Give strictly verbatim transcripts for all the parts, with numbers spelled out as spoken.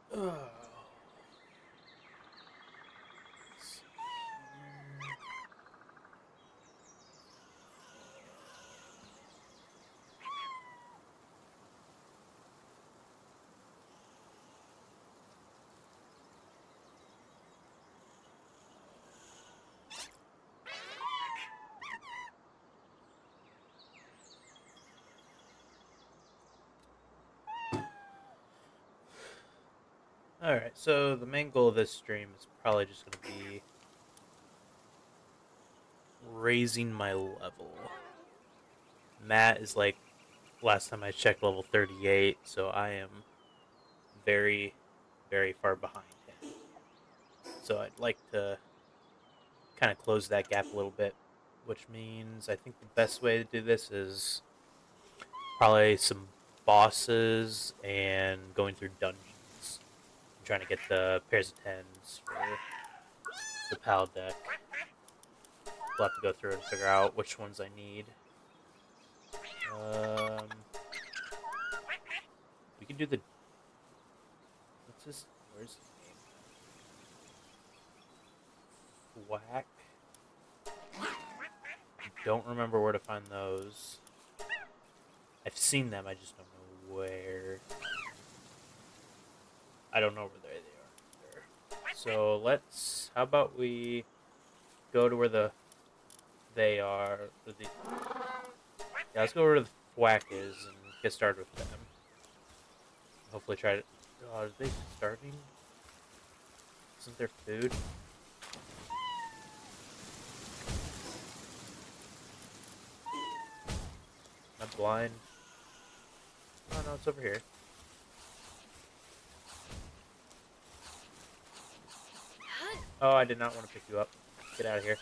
Oh. Let's see here. Alright, so the main goal of this stream is probably just going to be raising my level. Matt is like, last time I checked, level thirty-eight, so I am very, very far behind him. So I'd like to kind of close that gap a little bit, which means I think the best way to do this is probably some bosses and going through dungeons. I'm trying to get the pairs of tens for the PAL deck. We'll have to go through and figure out which ones I need. Um, we can do the. What's this? Where's his name? Whack. Don't remember where to find those. I've seen them, I just don't know where. I don't know where they are. So let's. How about we go to where the they are? The, yeah, let's go where the Thwack is and get started with them. Hopefully, try to. Oh, are they starting? Isn't there food? Am I blind? Oh no, it's over here. Oh, I did not want to pick you up. Get out of here.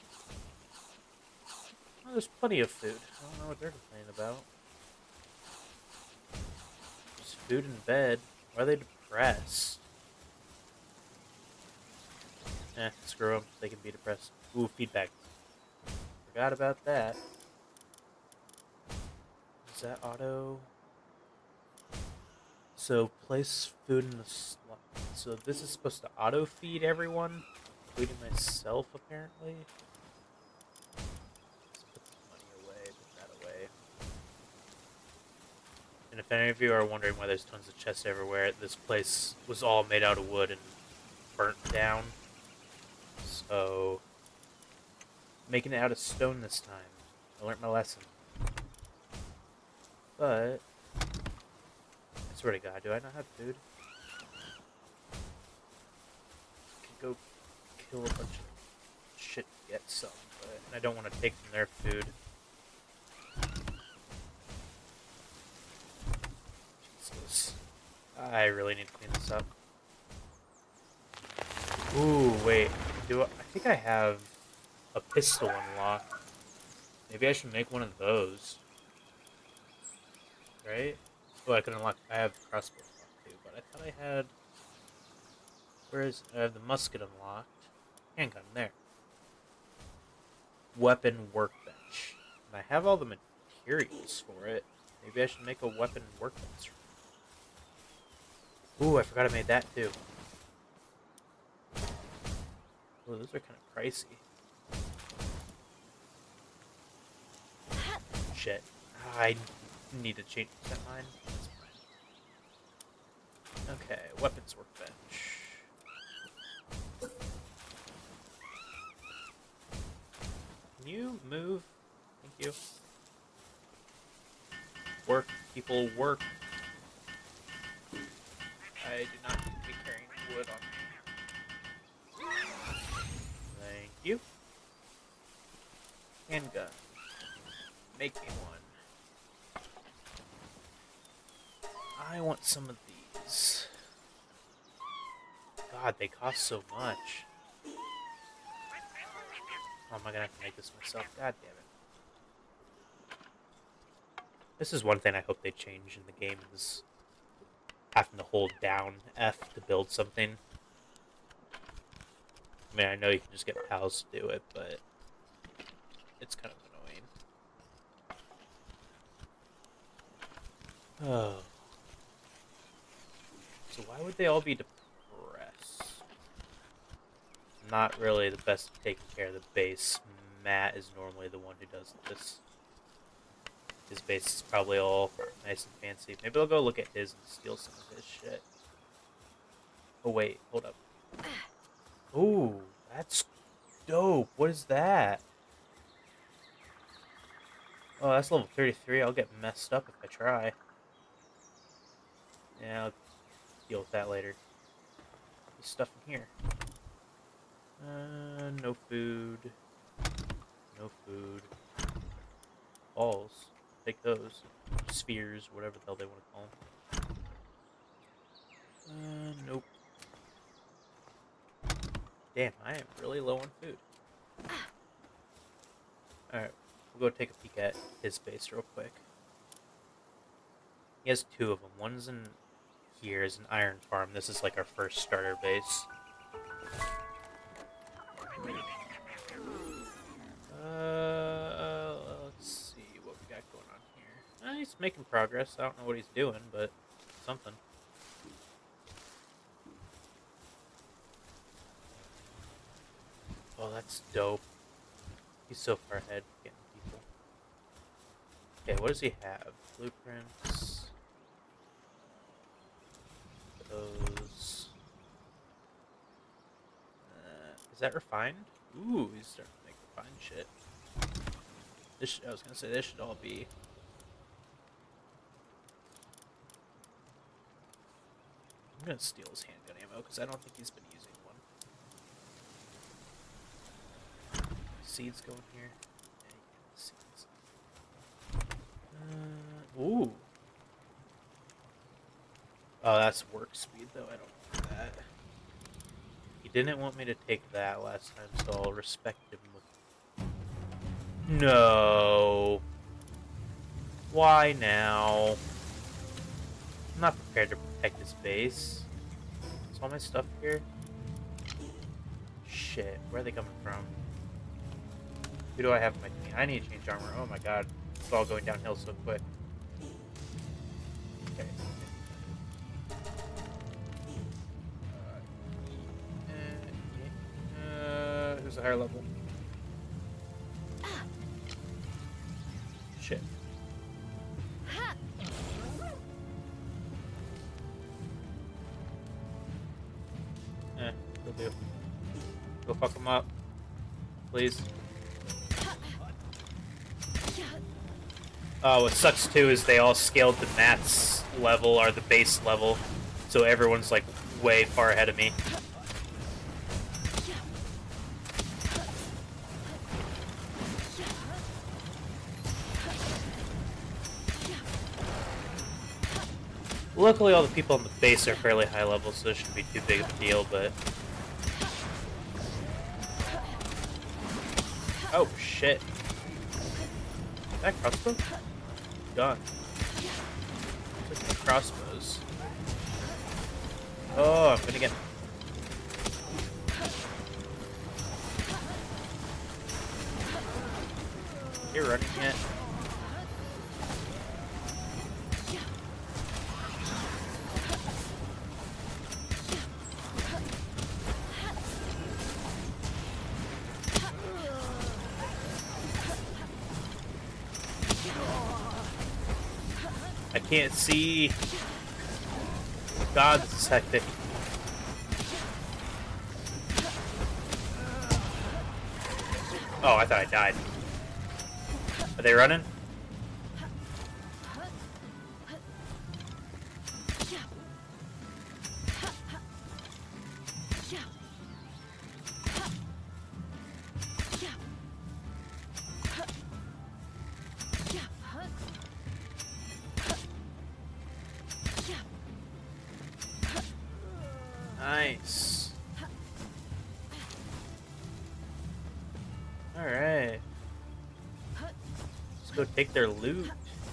Oh, there's plenty of food. I don't know what they're complaining about. There's food in bed. Why are they depressed? Eh, screw them. They can be depressed. Ooh, feedback. Forgot about that. Is that auto? So, place food in the slot. So, this is supposed to auto feed everyone, including myself, apparently. Let's put the money away, put that away. And if any of you are wondering why there's tons of chests everywhere, this place was all made out of wood and burnt down. So, making it out of stone this time. I learned my lesson. But, I swear to God, do I not have food? I could go kill a bunch of shit to get some, but I don't want to take from their food. Jesus. I really need to clean this up. Ooh, wait. Do I, I think I have a pistol unlocked. Maybe I should make one of those. Right? Oh, I can unlock. I have crossbow unlocked too, but I thought I had. Where is? I have the musket unlocked. Handgun there. Weapon workbench. And I have all the materials for it. Maybe I should make a weapon workbench. Ooh, I forgot I made that too. Oh, those are kind of pricey. Shit. I need to change that mine. That's fine. Okay, weapons workbench. Can you move? Thank you. Work, people, work. I do not need to be carrying wood on me. Thank you. Handgun. Make me one. I want some of these. God, they cost so much. Oh, am I gonna have to make this myself? God damn it. This is one thing I hope they change in the game is having to hold down F to build something. I mean, I know you can just get pals to do it, but it's kind of annoying. Oh. So why would they all be depressed? Not really the best at taking care of the base. Matt is normally the one who does this. His base is probably all nice and fancy. Maybe I'll go look at his and steal some of his shit. Oh wait, hold up. Ooh, that's dope. What is that? Oh, that's level thirty-three. I'll get messed up if I try. Yeah, I'll deal with that later. There's stuff in here. Uh, no food. No food. Balls. Take those. Spheres, whatever the hell they want to call them. Uh, nope. Damn, I am really low on food. Alright, we'll go take a peek at his base real quick. He has two of them. One's in here is an iron farm. This is like our first starter base. Uh, let's see what we got going on here. Uh, he's making progress. I don't know what he's doing, but something. Oh, that's dope. He's so far ahead getting people. Okay, what does he have? Blueprints. Those. Uh, is that refined? Ooh, he's starting to make refined shit. This should, I was gonna say this should all be. I'm gonna steal his handgun ammo because I don't think he's been using one. Seeds go in here. Yeah, seeds. Uh, ooh. Oh, that's work speed though. I don't want that. He didn't want me to take that last time, so I'll respect him with. No. Why now? I'm not prepared to protect this base. Is all my stuff here? Shit, where are they coming from? Who do I have in my team? I need to change armor. Oh my god. It's all going downhill so quick. Okay. Uh, uh, who's a higher level? Shit. Eh, will do. Go fuck them up. Please. Uh, what sucks too is they all scaled to Matt's level, or the base level, so everyone's like way far ahead of me. Luckily all the people on the base are fairly high level, so it shouldn't be too big of a deal, but... Oh shit. Is that crossbow? Done. Look at the crossbows. Oh, I'm gonna get... You're running yet? I can't see. God, this is hectic. Oh, I thought I died. Are they running? Nice. Alright. Let's go take their loot.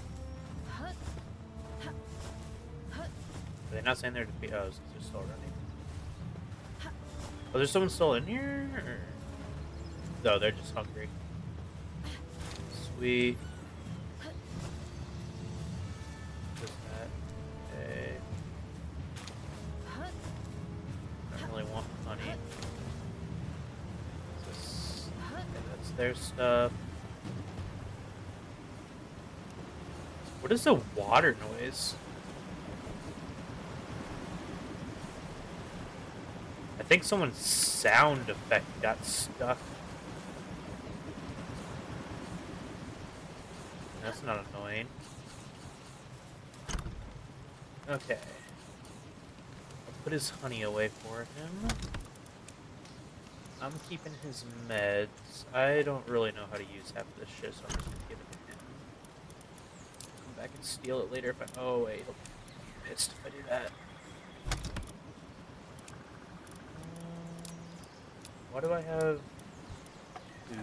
Are they not saying they're defeated? Oh, they're still running. Oh, there's someone still in here? Or... No, they're just hungry. Sweet. What's that? Hey. their stuff. What is the water noise? I think someone's sound effect got stuck. That's not annoying. Okay. I'll put his honey away for him. I'm keeping his meds. I don't really know how to use half of this shit, so I'm just gonna give it to him. Come back and steal it later if I... Oh, wait. He'll be pissed if I do that. Um, why do I have two?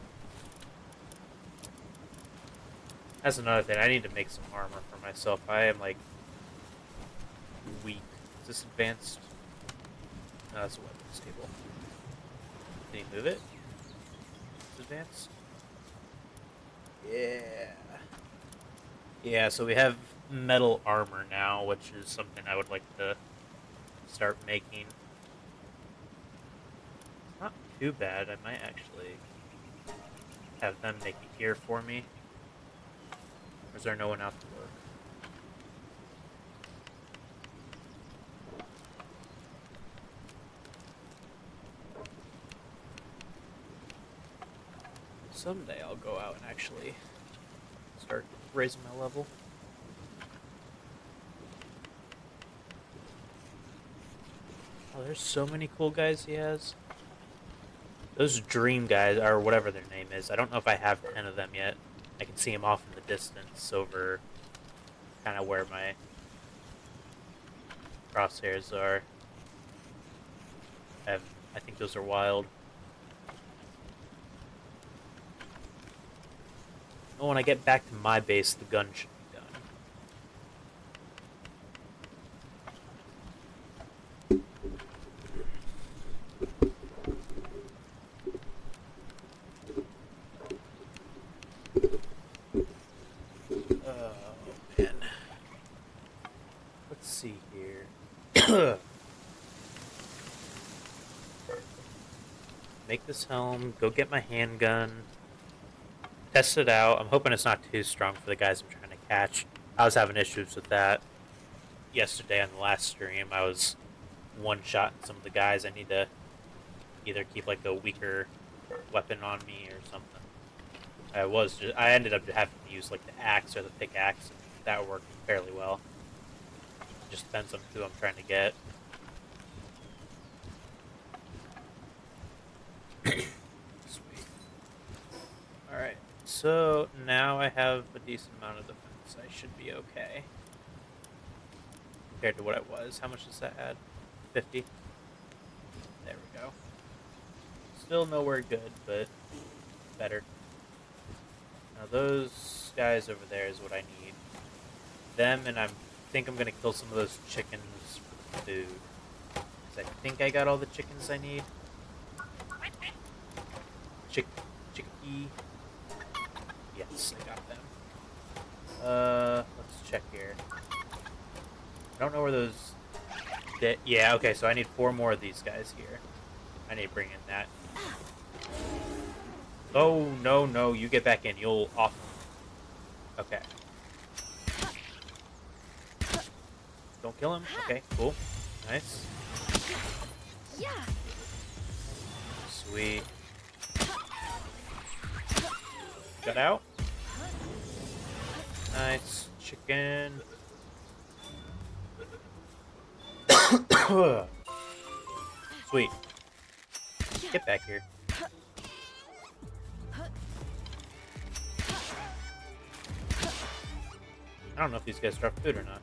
That's another thing. I need to make some armor for myself. I am, like, weak. Is this advanced? No, that's a weapons table. Can you move it? It's advanced? Yeah. Yeah, so we have metal armor now, which is something I would like to start making. Not too bad. I might actually have them make it here for me. Or is there no one out to work? Someday I'll go out and actually start raising my level. Oh, there's so many cool guys he has. Those dream guys, or whatever their name is. I don't know if I have ten of them yet. I can see them off in the distance over kind of where my crosshairs are. I, have, I think those are wild. Oh, when I get back to my base, the gun should be done. Oh, man. Let's see here. Make this helm, go get my handgun. Test it out. I'm hoping it's not too strong for the guys I'm trying to catch. I was having issues with that yesterday on the last stream. I was one-shotting some of the guys. I need to either keep like a weaker weapon on me or something. I was just, I ended up having to use like the axe or the pickaxe. That worked fairly well. Just depends on who I'm trying to get. Sweet. Alright. So now I have a decent amount of defense. I should be okay. Compared to what it was. How much does that add? fifty? There we go. Still nowhere good, but better. Now those guys over there is what I need. Them, and I think I'm going to kill some of those chickens for food. Because I think I got all the chickens I need. Chick, chickpea. Yes, I got them. Uh, let's check here. I don't know where those... Yeah, okay, so I need four more of these guys here. I need to bring in that. Oh, no, no, you get back in. You'll off... Okay. Don't kill him. Okay, cool. Nice. Sweet. Got out. Nice. Chicken. Sweet. Get back here. I don't know if these guys drop food or not.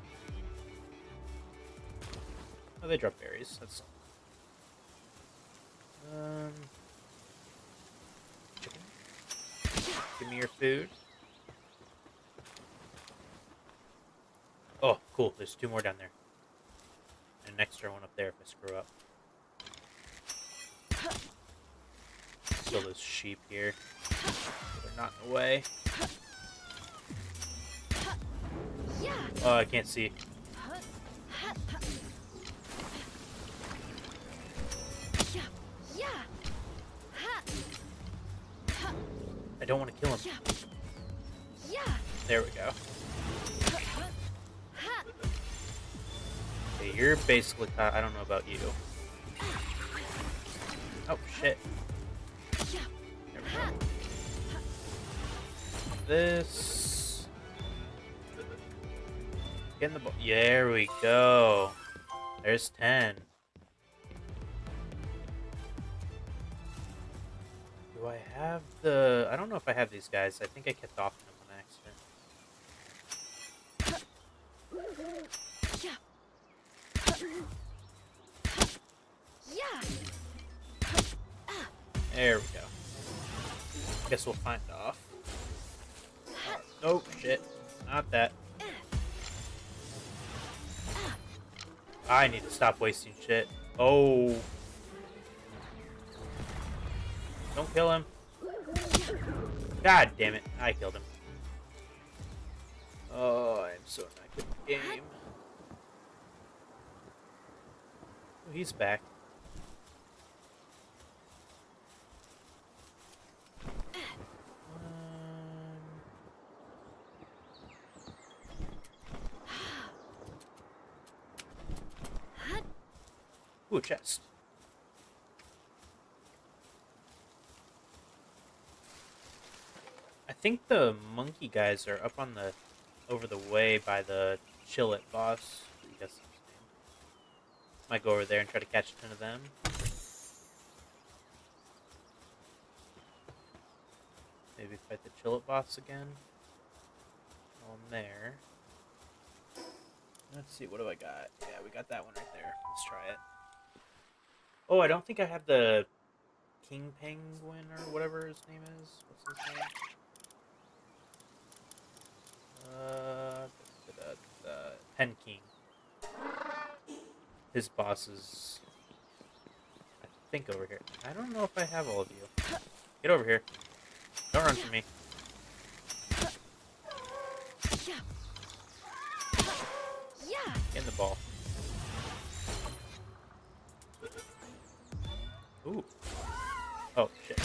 Oh, they drop berries. That's... Um... Chicken. Give me your food. Oh, cool. There's two more down there. And an extra one up there if I screw up. Kill those sheep here. So they're not in the way. Oh, I can't see. I don't want to kill him. There we go. Okay, you're basically caught. I don't know about you. Oh, shit. There we go. This. Get in the ball. There we go. There's ten. Do I have the... I don't know if I have these guys. I think I kept off them on accident. There we go. Guess we'll find off. Oh, shit. Not that. I need to stop wasting shit. Oh. Don't kill him. God damn it. I killed him. Oh, I'm so not good at the game. Oh, he's back. Ooh, a chest. I think the monkey guys are up on the, over the way by the Chillet boss. I guess that's his name. Might go over there and try to catch a ton of them. Maybe fight the Chillet boss again. On there. Let's see, what do I got? Yeah, we got that one right there. Let's try it. Oh, I don't think I have the King Penguin or whatever his name is. What's his name? Uh, da, da, da, da. Pen King. His boss is, I think, over here. I don't know if I have all of you. Get over here. Don't run from me. Get in the ball. Ooh. Oh, shit.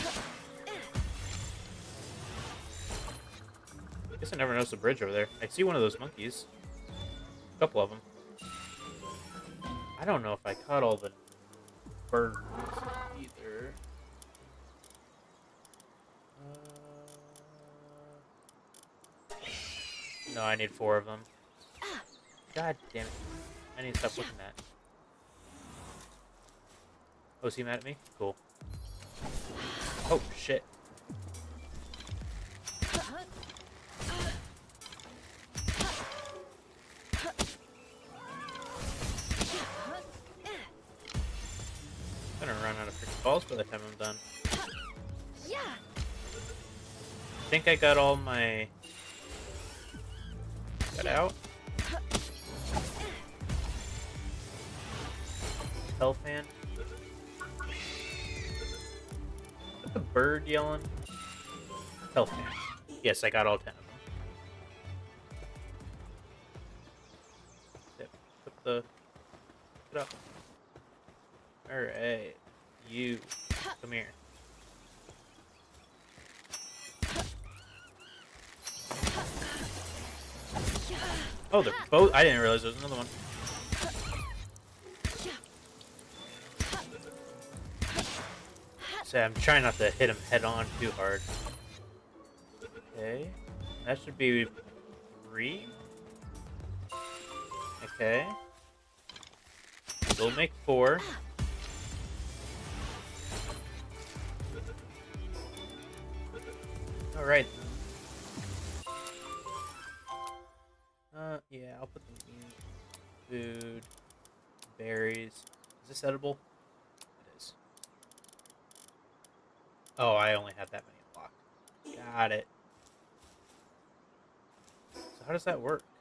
Guess I never noticed the bridge over there. I see one of those monkeys. A couple of them. I don't know if I caught all the birds either. Uh... No, I need four of them. God damn it. I need to stop looking at. Oh, is he mad at me? Cool. Oh, shit. I'm gonna run out of freaking balls by the time I'm done. I think I got all my... Got out? Hell fan. Is that the bird yelling? Hell fan. Yes, I got all ten of them. Yep. Put the... Put up. Alright. You. Come here. Oh, they're both... I didn't realize there was another one. So I'm trying not to hit him head on too hard. Okay. That should be three. Okay. We'll make four. Alright. Uh, yeah, I'll put the meat, food, berries. Is this edible? It is. Oh, I only have that many unlocked. Got it. So how does that work?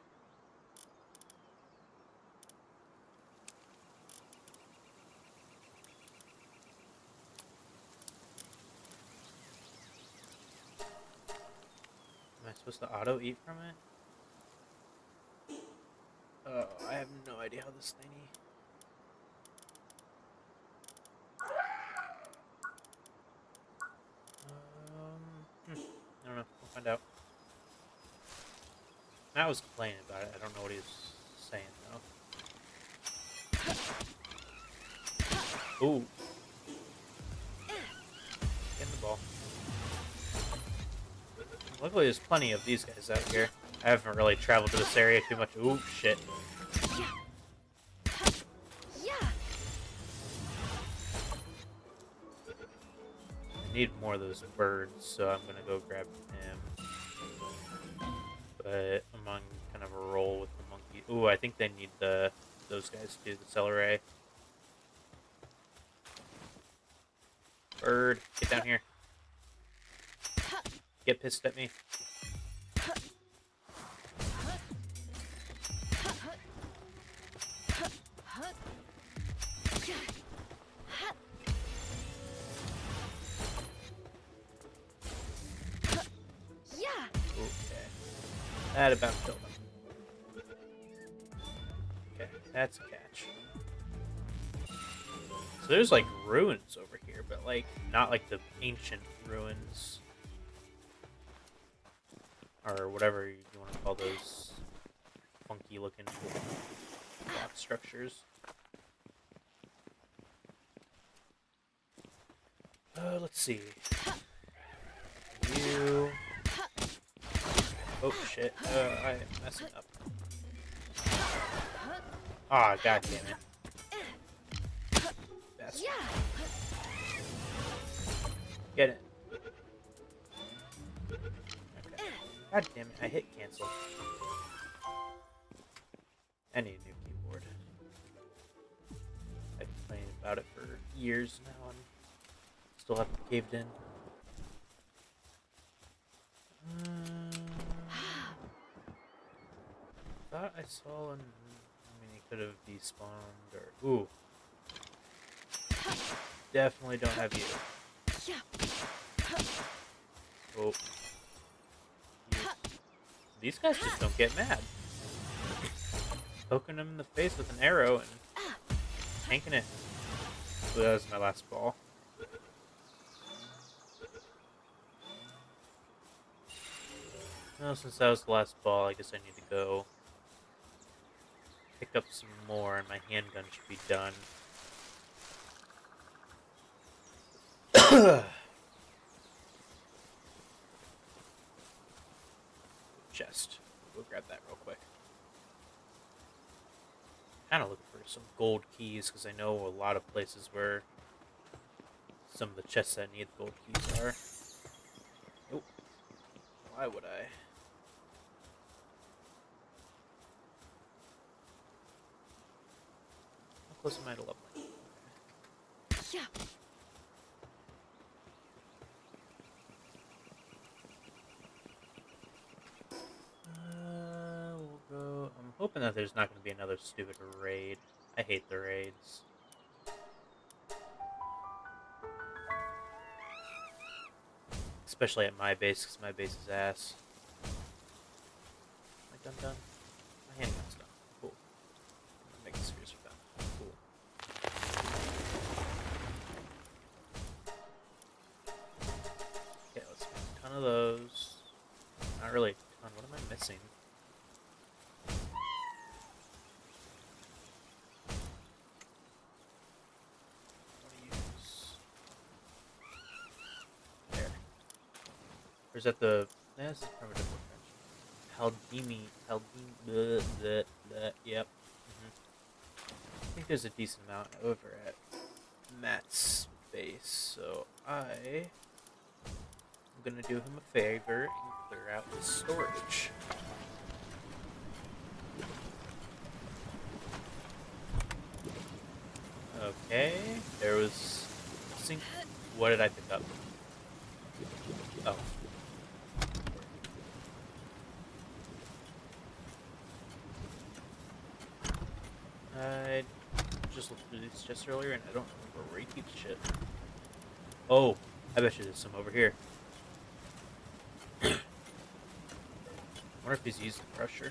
Am I supposed to auto eat from it? Oh, I have no idea how this thingy... Um, hmm. Matt was complaining about it. I don't know what he was saying though. Ooh. Get in the ball. Luckily, there's plenty of these guys out here. I haven't really traveled to this area too much. Ooh, shit. I need more of those birds, so I'm gonna go grab him. But I'm on kind of a roll with the monkey. Ooh, I think they need the those guys to do the celery. Bird, get down here. Get pissed at me. That about killed him. Okay, that's a catch. So there's like ruins over here, but like not like the ancient ruins. Or whatever you want to call those funky looking block structures. Uh, let's see. You... Oh shit, uh, I am messing up. Ah, oh, god damn it. Bastard. Get it. Okay. God damn it, I hit cancel. I need a new keyboard. I've been playing about it for years now and still haven't caved in. Um, thought I saw an... I mean, he could have despawned or... Ooh. Definitely don't have you. Oh. You. These guys just don't get mad. Poking him in the face with an arrow and tanking it. So that was my last ball. Well, since that was the last ball, I guess I need to go pick up some more, and my handgun should be done. Chest. We'll grab that real quick. Kind of looking for some gold keys, because I know a lot of places where some of the chests that need gold keys are. Oh, why would I? How close am I to leveling? Yeah. Uh, we'll go. I'm hoping that there's not going to be another stupid raid. I hate the raids. Especially at my base, because my base is ass. My gun done? My handgun's done. Cool. My mega spheres are done. Cool. Okay, let's make a ton of those. Not really a ton. What am I missing? Or is that the... Nah, this is primitive French. Haldimi... Haldimi... Bleh, bleh, bleh, yep. Mm-hmm. I think there's a decent amount over at Matt's base, so I... I'm gonna do him a favor and clear out his storage. Okay, there was... Sync... What did I pick up? Oh. I just looked through these chests earlier and I don't remember where he keeps shit. Oh, I bet you there's some over here. I wonder if he's using Crusher.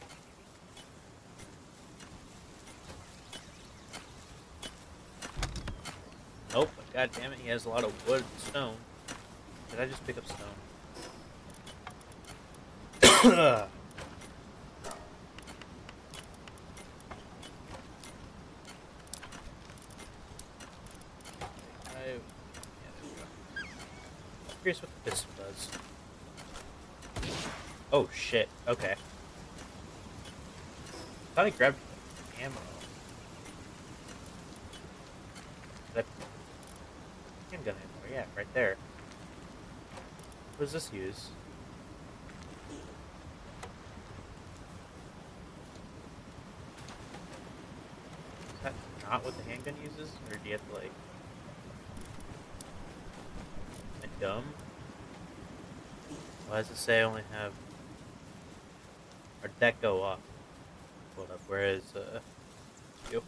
Nope, but god damn it, he has a lot of wood and stone. Did I just pick up stone? Curious what the pistol does. Oh shit, okay. I thought I grabbed ammo. Did I... Handgun ammo, yeah, right there. What does this use? Is that not what the handgun uses? Or do you have to, like... Am I dumb? Why does it say I only have... Or did that go off? Hold up, where is, uh... you?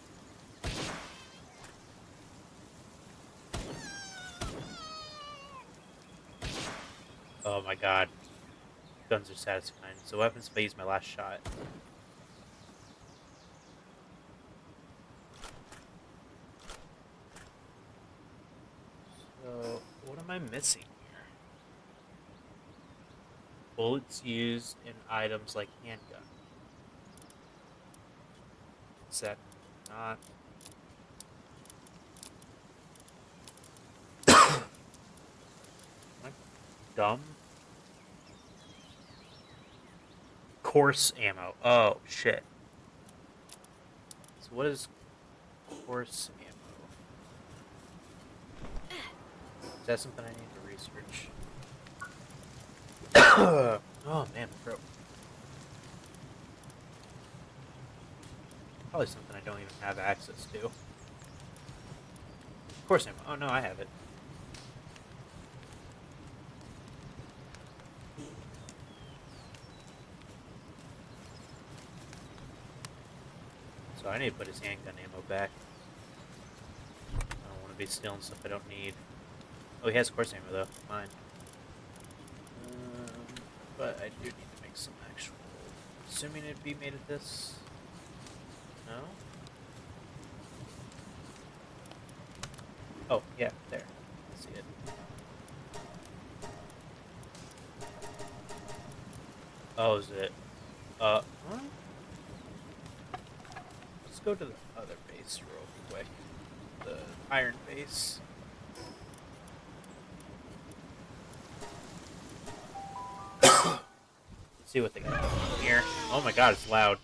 Oh my god. Guns are satisfying. So what happens if I use my last shot? So, what am I missing here? Bullets used in items like handgun. Is that not... Am I dumb? Course ammo. Oh, shit. So what is course ammo? Is that something I need to research? Oh, man, my throat. Probably something I don't even have access to. Course ammo. Oh, no, I have it. So I need to put his handgun ammo back. I don't want to be stealing stuff I don't need. Oh, he has course ammo though. Fine. Um, but I do need to make some actual... Assuming it'd be made of this... No? Oh, yeah, there. I see it. Oh, is it? Uh, huh? Let's go to the other base real quick. The iron base. Let's see what they got here. Oh my god, it's loud.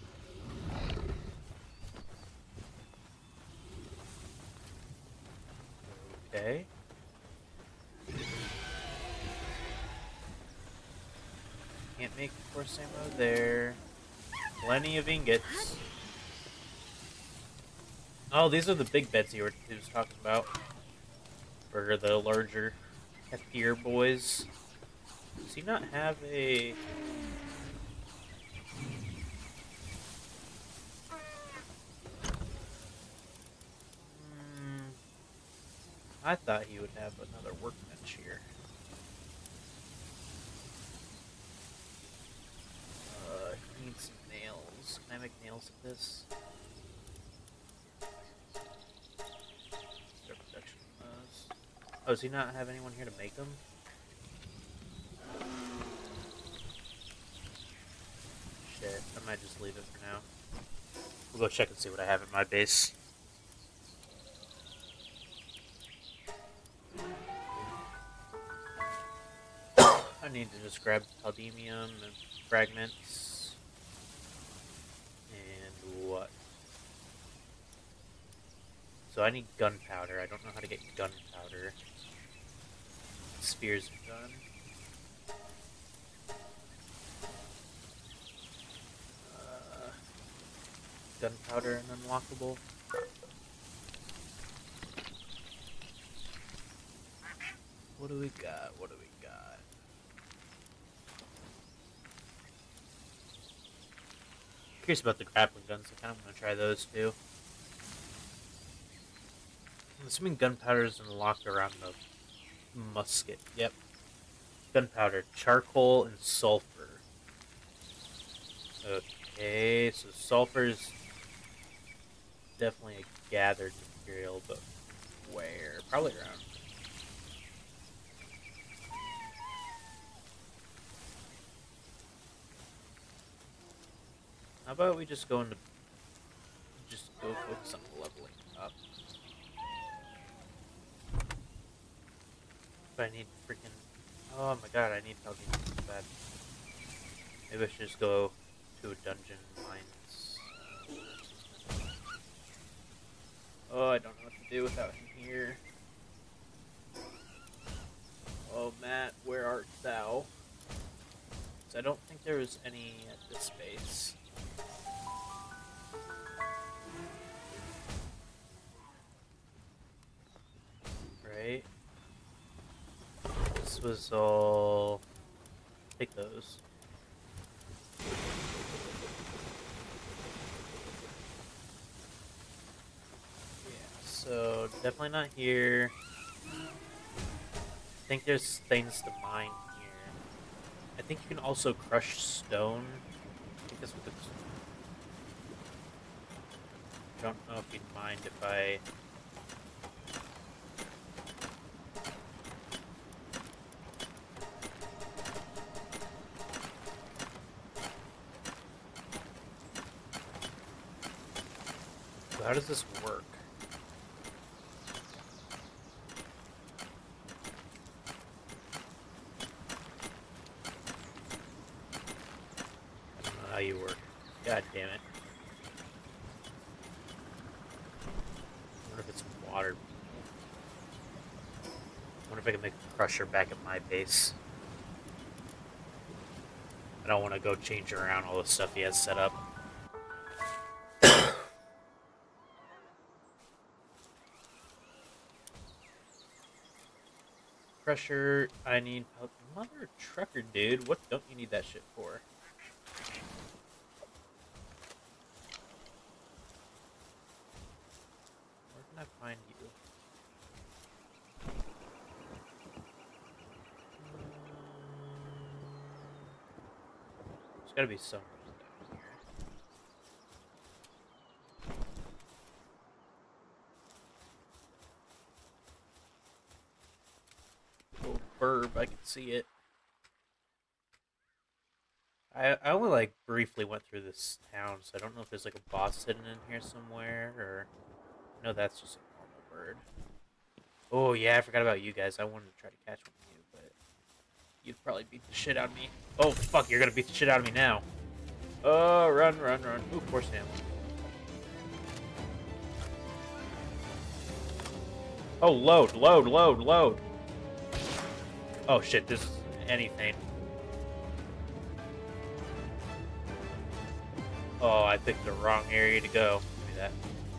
Okay. Can't make course ammo there. Plenty of ingots. Oh, these are the big beds he, were, he was talking about. Or the larger, heftier boys. Does he not have a... Hmm, I thought he would have another workbench here. Uh, he needs some nails. Can I make nails of this? Oh, does he not have anyone here to make them? Shit, I might just leave it for now. We'll go check and see what I have at my base. I need to just grab Palladium and fragments. And what? So I need gunpowder. I don't know how to get gunpowder. Spears are done. Uh, gunpowder and unlockable. What do we got? What do we got? Curious about the grappling guns. I kind of want to try those too. I'm assuming gunpowder is unlocked around the musket. Yep. Gunpowder, charcoal, and sulfur. Okay, so sulfur is definitely a gathered material, but where? Probably around. How about we just go into... Just go focus on leveling up. But I need freaking Oh my god, I need Paldean so bad. Maybe I should just go to a dungeon mines. Oh, I don't know what to do without him here. Oh, Matt, where art thou? I don't think there was any at this base. Right? This was all... Take those. Yeah, so definitely not here. I think there's things to mine here. I think you can also crush stone. I think that's what the... I don't know if you'd mind if I... So how does this work? I don't know how you work. God damn it. I wonder if it's water. I wonder if I can make a crusher back at my base. I don't want to go change around all the stuff he has set up. Crusher, I need... Mother trucker, dude. What don't you need that shit for? Where can I find you? There's gotta be somewhere down here. Little burb, I can see it. I, I only like briefly went through this town, so I don't know if there's like a boss hidden in here somewhere, or... No, that's just a normal bird. Oh yeah, I forgot about you guys. I wanted to try to catch one of you, but... You'd probably beat the shit out of me. Oh fuck, you're gonna beat the shit out of me now. Oh, run, run, run. Ooh, poor Sam. Oh, load, load, load, load. Oh shit, this is anything. Oh, I picked the wrong area to go. Give me that.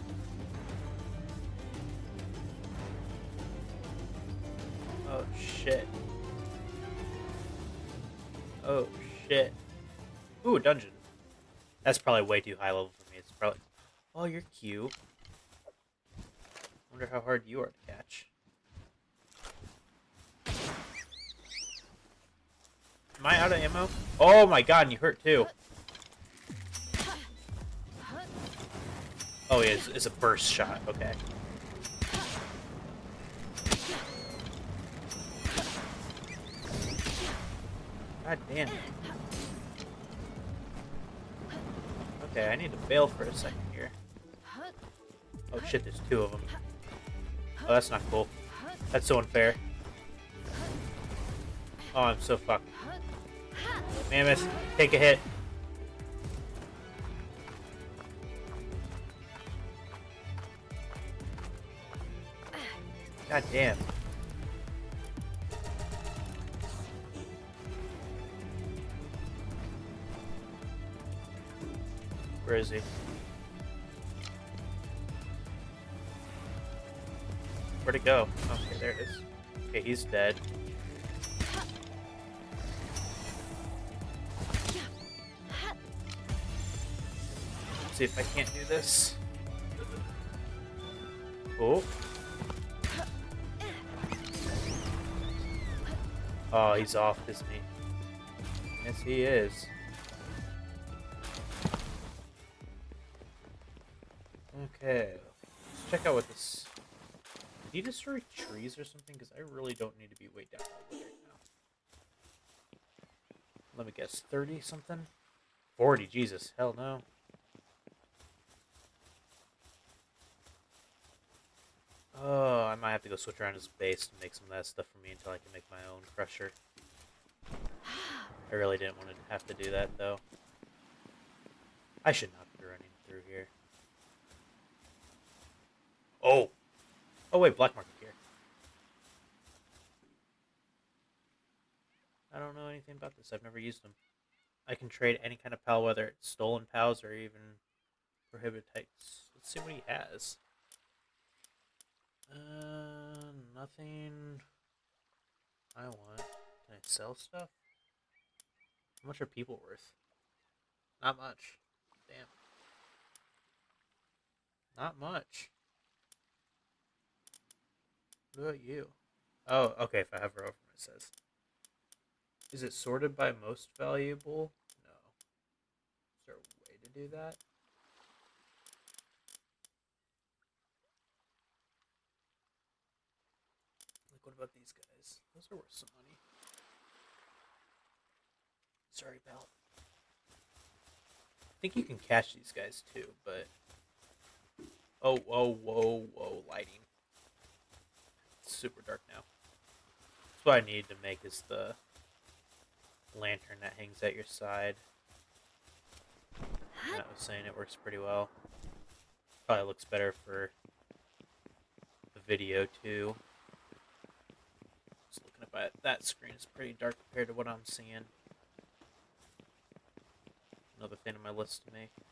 Oh shit. Oh shit. Ooh, a dungeon. That's probably way too high level for me. It's probably... Oh, you're cute. Wonder how hard you are to catch. Am I out of ammo? Oh my god, and you hurt too. Oh, yeah, it's, it's a burst shot. Okay. God damn it. Okay, I need to bail for a second here. Oh shit, there's two of them. Oh, that's not cool. That's so unfair. Oh, I'm so fucked. Mammoth, take a hit. God damn. Where is he? Where'd it go? Okay, there it is. Okay, he's dead. Let's see if I can't do this. Oh. Oh, he's off, isn't he? Yes, he is. Okay, let's check out what this... Did he destroy trees or something? Because I really don't need to be way down right now. Let me guess, thirty something? forty, Jesus, hell no. Oh, I might have to go switch around his base to make some of that stuff for me until I can make my own crusher. I really didn't want to have to do that, though. I should not be running through here. Oh! Oh wait, black market here. I don't know anything about this. I've never used them. I can trade any kind of pal, whether it's stolen pals or even prohibited types. Let's see what he has. Uh, nothing I want. Can I sell stuff? How much are people worth? Not much. Damn. Not much. What about you? Oh, okay, if I have her over, it says. Is it sorted by most valuable? No. Is there a way to do that? Like, what about these guys? Those are worth some money. Sorry, pal. I think you can catch these guys too, but... Oh, whoa, whoa, whoa, lighting. It's super dark now. That's what I need to make is the lantern that hangs at your side. Matt was saying it works pretty well. Probably looks better for the video too. Just looking up at that screen, it's pretty dark compared to what I'm seeing. Another thing on my list to make.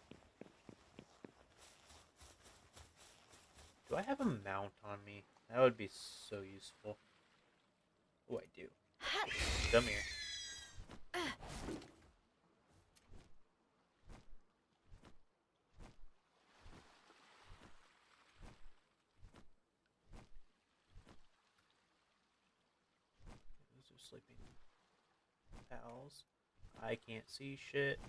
Do I have a mount on me? That would be so useful. Oh, I do. Come here. Those are sleeping pals. I can't see shit.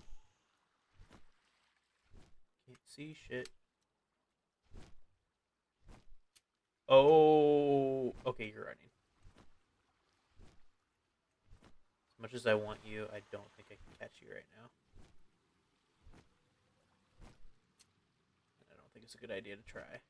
Can't see shit. Oh, okay, you're running. As much as I want you, I don't think I can catch you right now. I don't think it's a good idea to try.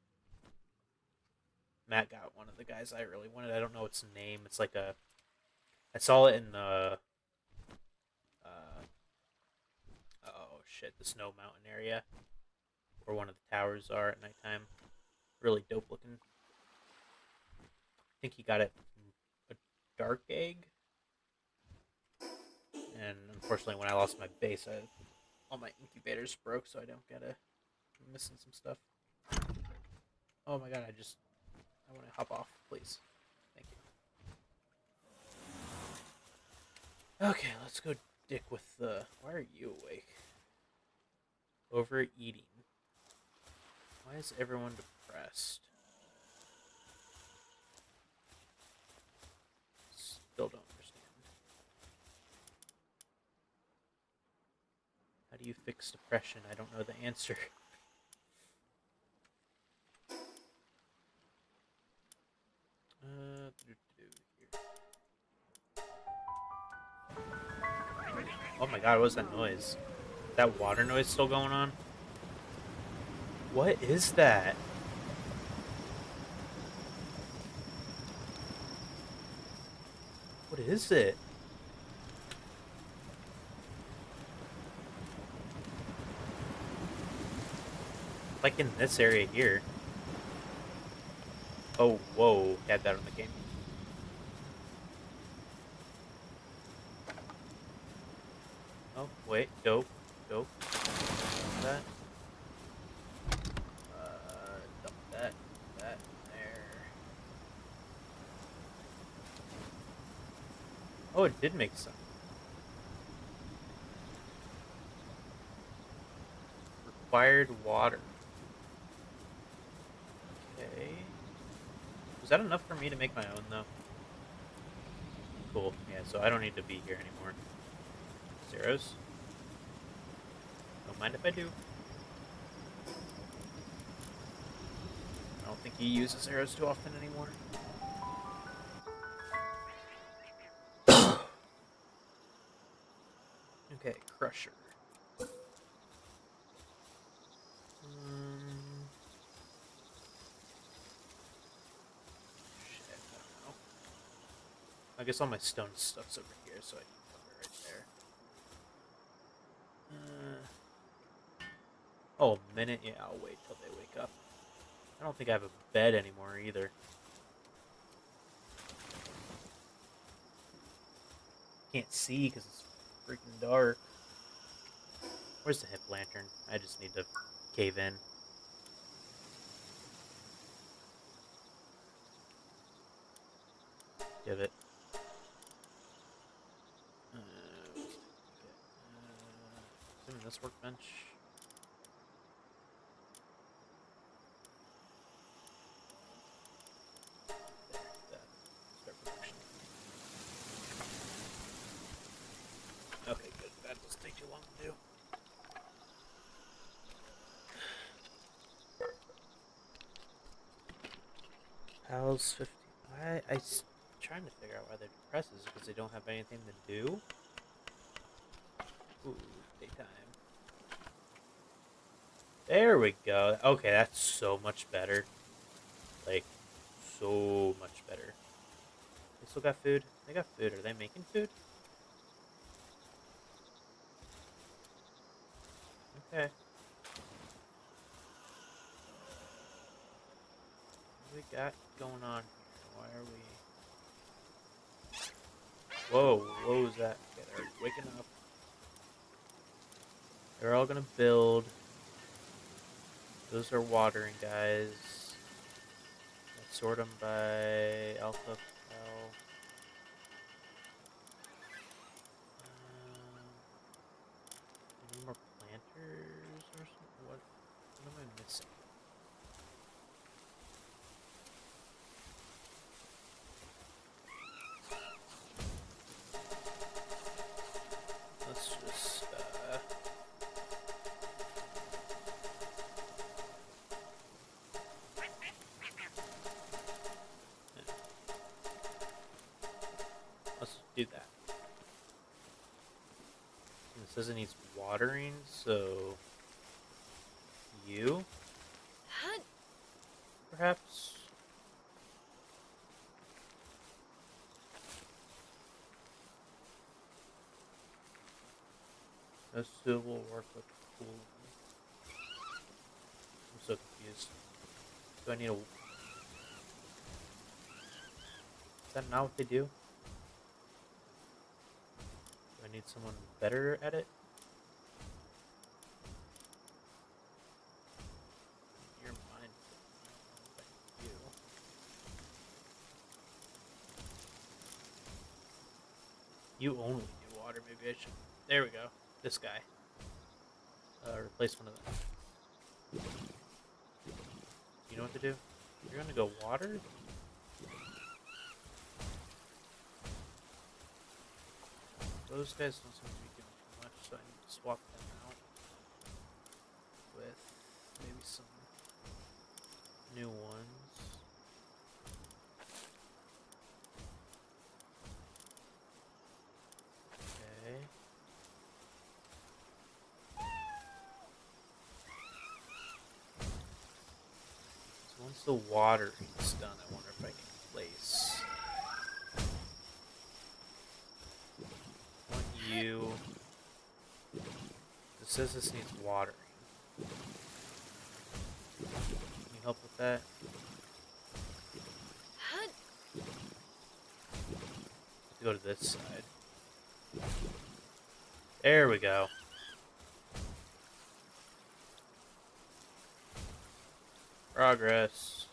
Matt got one of the guys I really wanted. I don't know its name. It's like a... I saw it in the... Uh, oh, shit. The Snow Mountain area. Where one of the towers are at nighttime. Really dope looking. I think he got it from a dark egg. And unfortunately, when I lost my base, I, all my incubators broke, so I don't get a... I'm missing some stuff. Oh my god, I just... I want to hop off, please. Thank you. Okay, let's go dick with the... Why are you awake? Overeating. Why is everyone depressed? Still don't understand. How do you fix depression? I don't know the answer. Uh, doo -doo -doo here. Oh my god, what was that noise? Is that water noise still going on? What is that? What is it? Like in this area here. Oh, whoa. Had that on the game. Oh, wait. Dope. Dope. That. Uh, dump that. That. There. Oh, it did make some. Required water. Okay. Was that enough for me to make my own, though? Cool. Yeah, so I don't need to be here anymore. Zeros? Don't mind if I do. I don't think he uses arrows too often anymore. Okay, Crusher. Um, shit, I don't know. I guess all my stone stuff's over here, so I can cover it right there. Uh, oh, a minute? Yeah, I'll wait till they wake up. I don't think I have a bed anymore either. Can't see because it's freaking dark. Where's the hip lantern? I just need to cave in. Give it. Uh, uh, assuming this workbench. There, that. Start production. Okay, good. That doesn't take too long to do. Pals fifty. I, I s trying to figure out why they're depressed. Is it because they don't have anything to do? Ooh, daytime. There we go. Okay, that's so much better. Like, so much better. They still got food? They got food. Are they making food? Okay. What we got going on here? Why are we... Whoa, what was that? Okay, they're waking up. They're all gonna build. Those are watering guys. Let's sort them by alpha, pal. Um, any more planters or something? What, what am I missing? Let's just, uh... let's do that. And it says it needs watering, so... You? Perhaps? This still will work with cool. I'm so confused. Do I need a... Is that not what they do? Do I need someone better at it? You're mine. Thank you. You only do water. Maybe I should... There we go. This guy. Uh, replace one of them. You know what to do? You're gonna go water? Those guys don't seem to be doing too much, so I need to swap them out with maybe some new ones. Okay. So once the watering's done, I wonder if I can place... You. It says this needs watering. Can you help with that? Go to this side. There we go. Progress.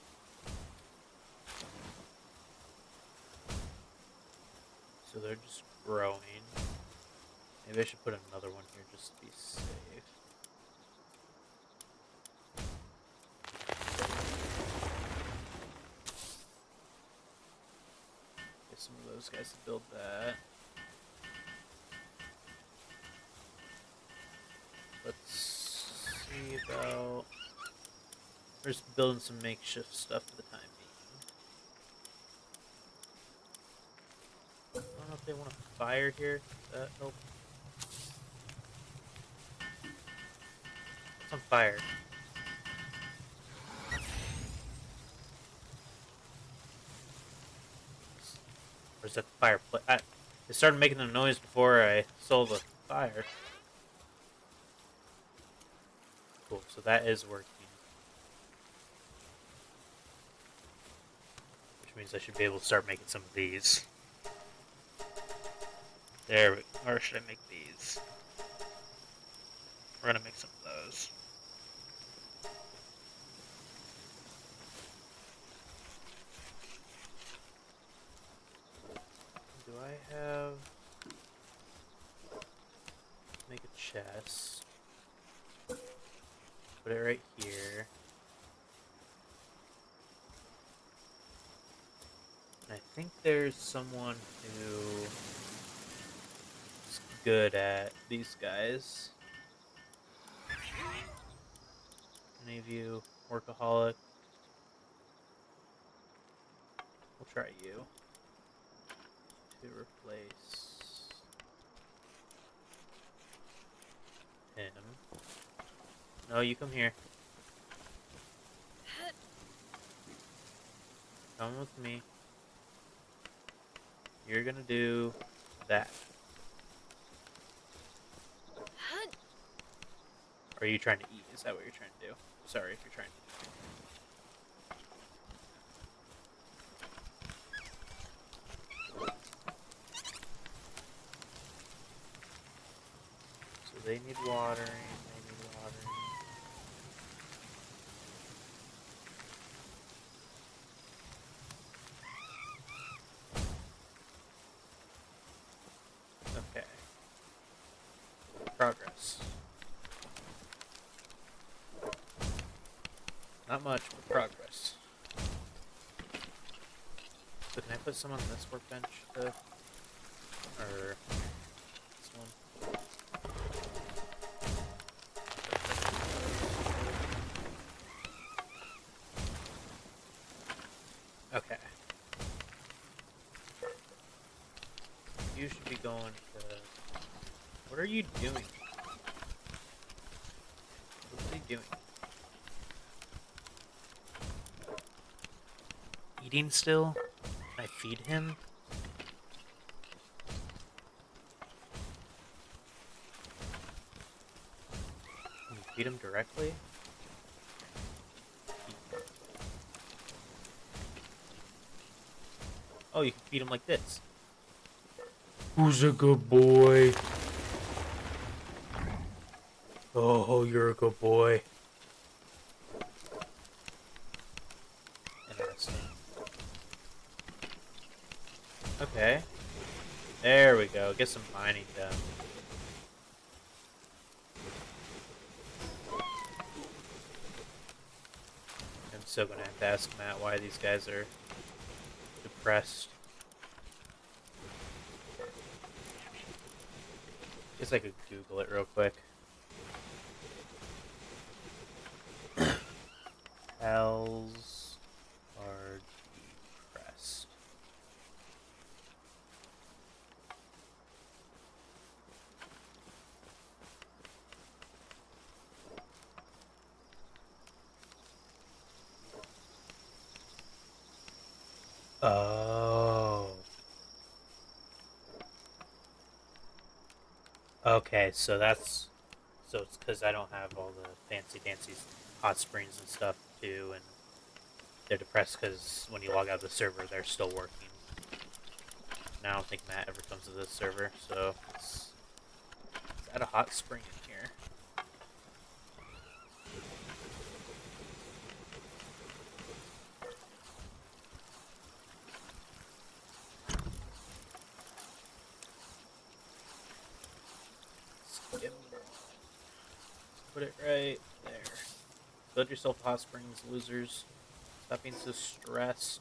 So they're just growing. Maybe I should put another one here just to be safe. Get some of those guys to build that. Let's see about... We're just building some makeshift stuff for the time being. I don't know if they want a fire here. Does that help? It's on fire. Or is that the fireplace? I, it started making the noise before I saw the fire. Cool, so that is working. Which means I should be able to start making some of these. There we go. Or should I make these? We're gonna make some of those. Do I have... Make a chest. Put it right here. And I think there's someone who is good at these guys. Any of you workaholic? We'll try you to replace him. No, you come here. Come with me. You're gonna do that. Or are you trying to eat? Is that what you're trying to do? Sorry if you're trying to eat. So they need watering, they need watering. Okay. Progress. Not much, but progress. So can I put some on this workbench, though? Or this one? Okay. You should be going to... What are you doing? What's he doing? Eating still? Can I feed him? Can you feed him directly? Oh, you can feed him like this. Who's a good boy? Oh, you're a good boy. Interesting. Okay. There we go. Get some mining done. I'm still gonna have to ask Matt why these guys are depressed. Guess I could Google it real quick. Hells are depressed. Oh. Okay, so that's... So it's because I don't have all the fancy dancy hot springs and stuff too, and they're depressed because when you log out of the server, they're still working. And I don't think Matt ever comes to this server, so it's... Is that a hot spring in here? Skip. Put it right there. Build yourself hot springs, losers. Stop being so stressed.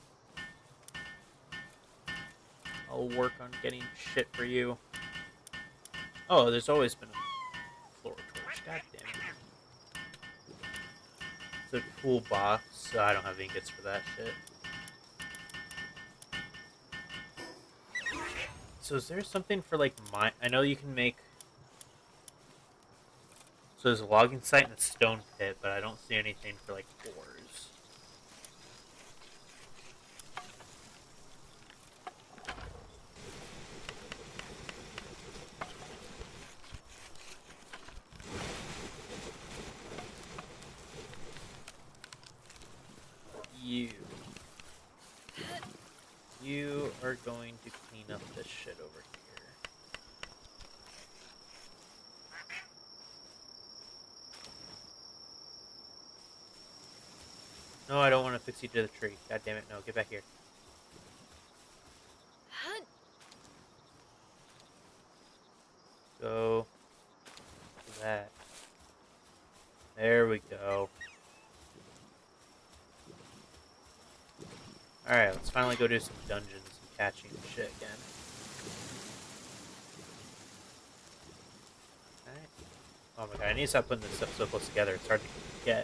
I'll work on getting shit for you. Oh, there's always been a floor torch. God damn it. It's a toolbox, so I don't have ingots for that shit. So is there something for like mine? I know you can make... So there's a logging site and a stone pit, but I don't see anything for like ores. we're going to clean up this shit over here. No, I don't want to fix you to the tree. God damn it, no, get back here. Go to that. There we go. Alright, let's finally go do some dungeons and catching and shit again. Alright. Oh my god, I need to stop putting this stuff so close together. It's hard to get.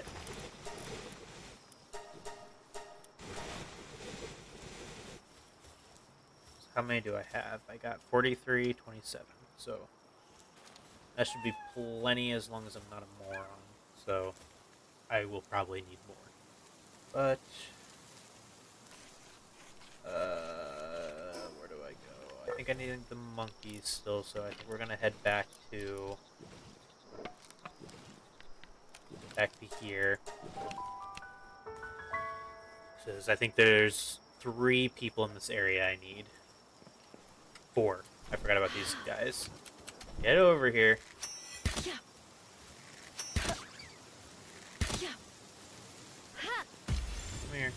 So how many do I have? I got forty-three, twenty-seven. So that should be plenty as long as I'm not a moron. So I will probably need more. But Uh, where do I go? I think I need the monkeys still, so I think we're gonna head back to back to here. Because I think there's three people in this area I need. Four. I forgot about these guys. Get over here. Come here.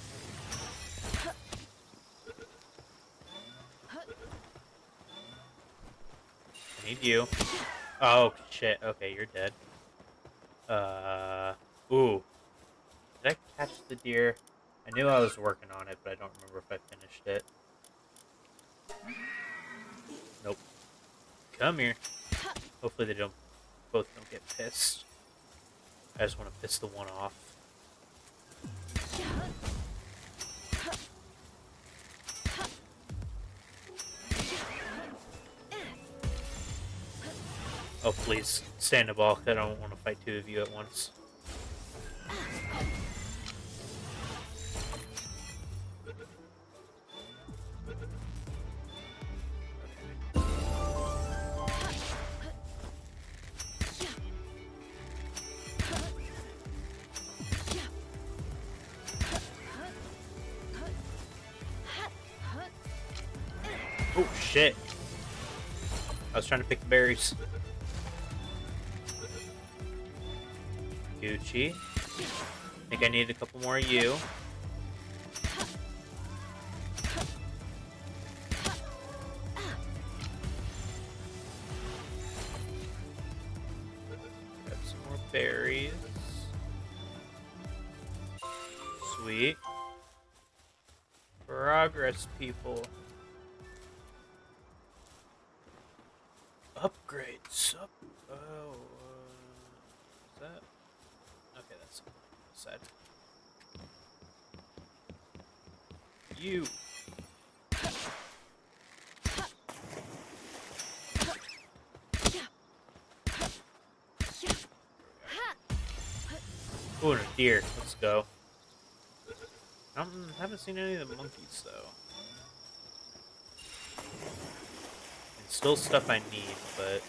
I need you. Oh, shit. Okay, you're dead. Uh, ooh. Did I catch the deer? I knew I was working on it, but I don't remember if I finished it. Nope. Come here. Hopefully they don't, both don't get pissed. I just want to piss the one off. Oh, please. Stand a ball. I don't want to fight two of you at once. Oh, shit. I was trying to pick the berries. Gucci. I think I need a couple more of you. Grab some more berries. Sweet. Progress, people. Upgrades. Up. Oh. Uh, is that? Okay, that's on the side. You. Oh, and a deer. Let's go. I don't, haven't seen any of the monkeys, though. And still stuff I need, but...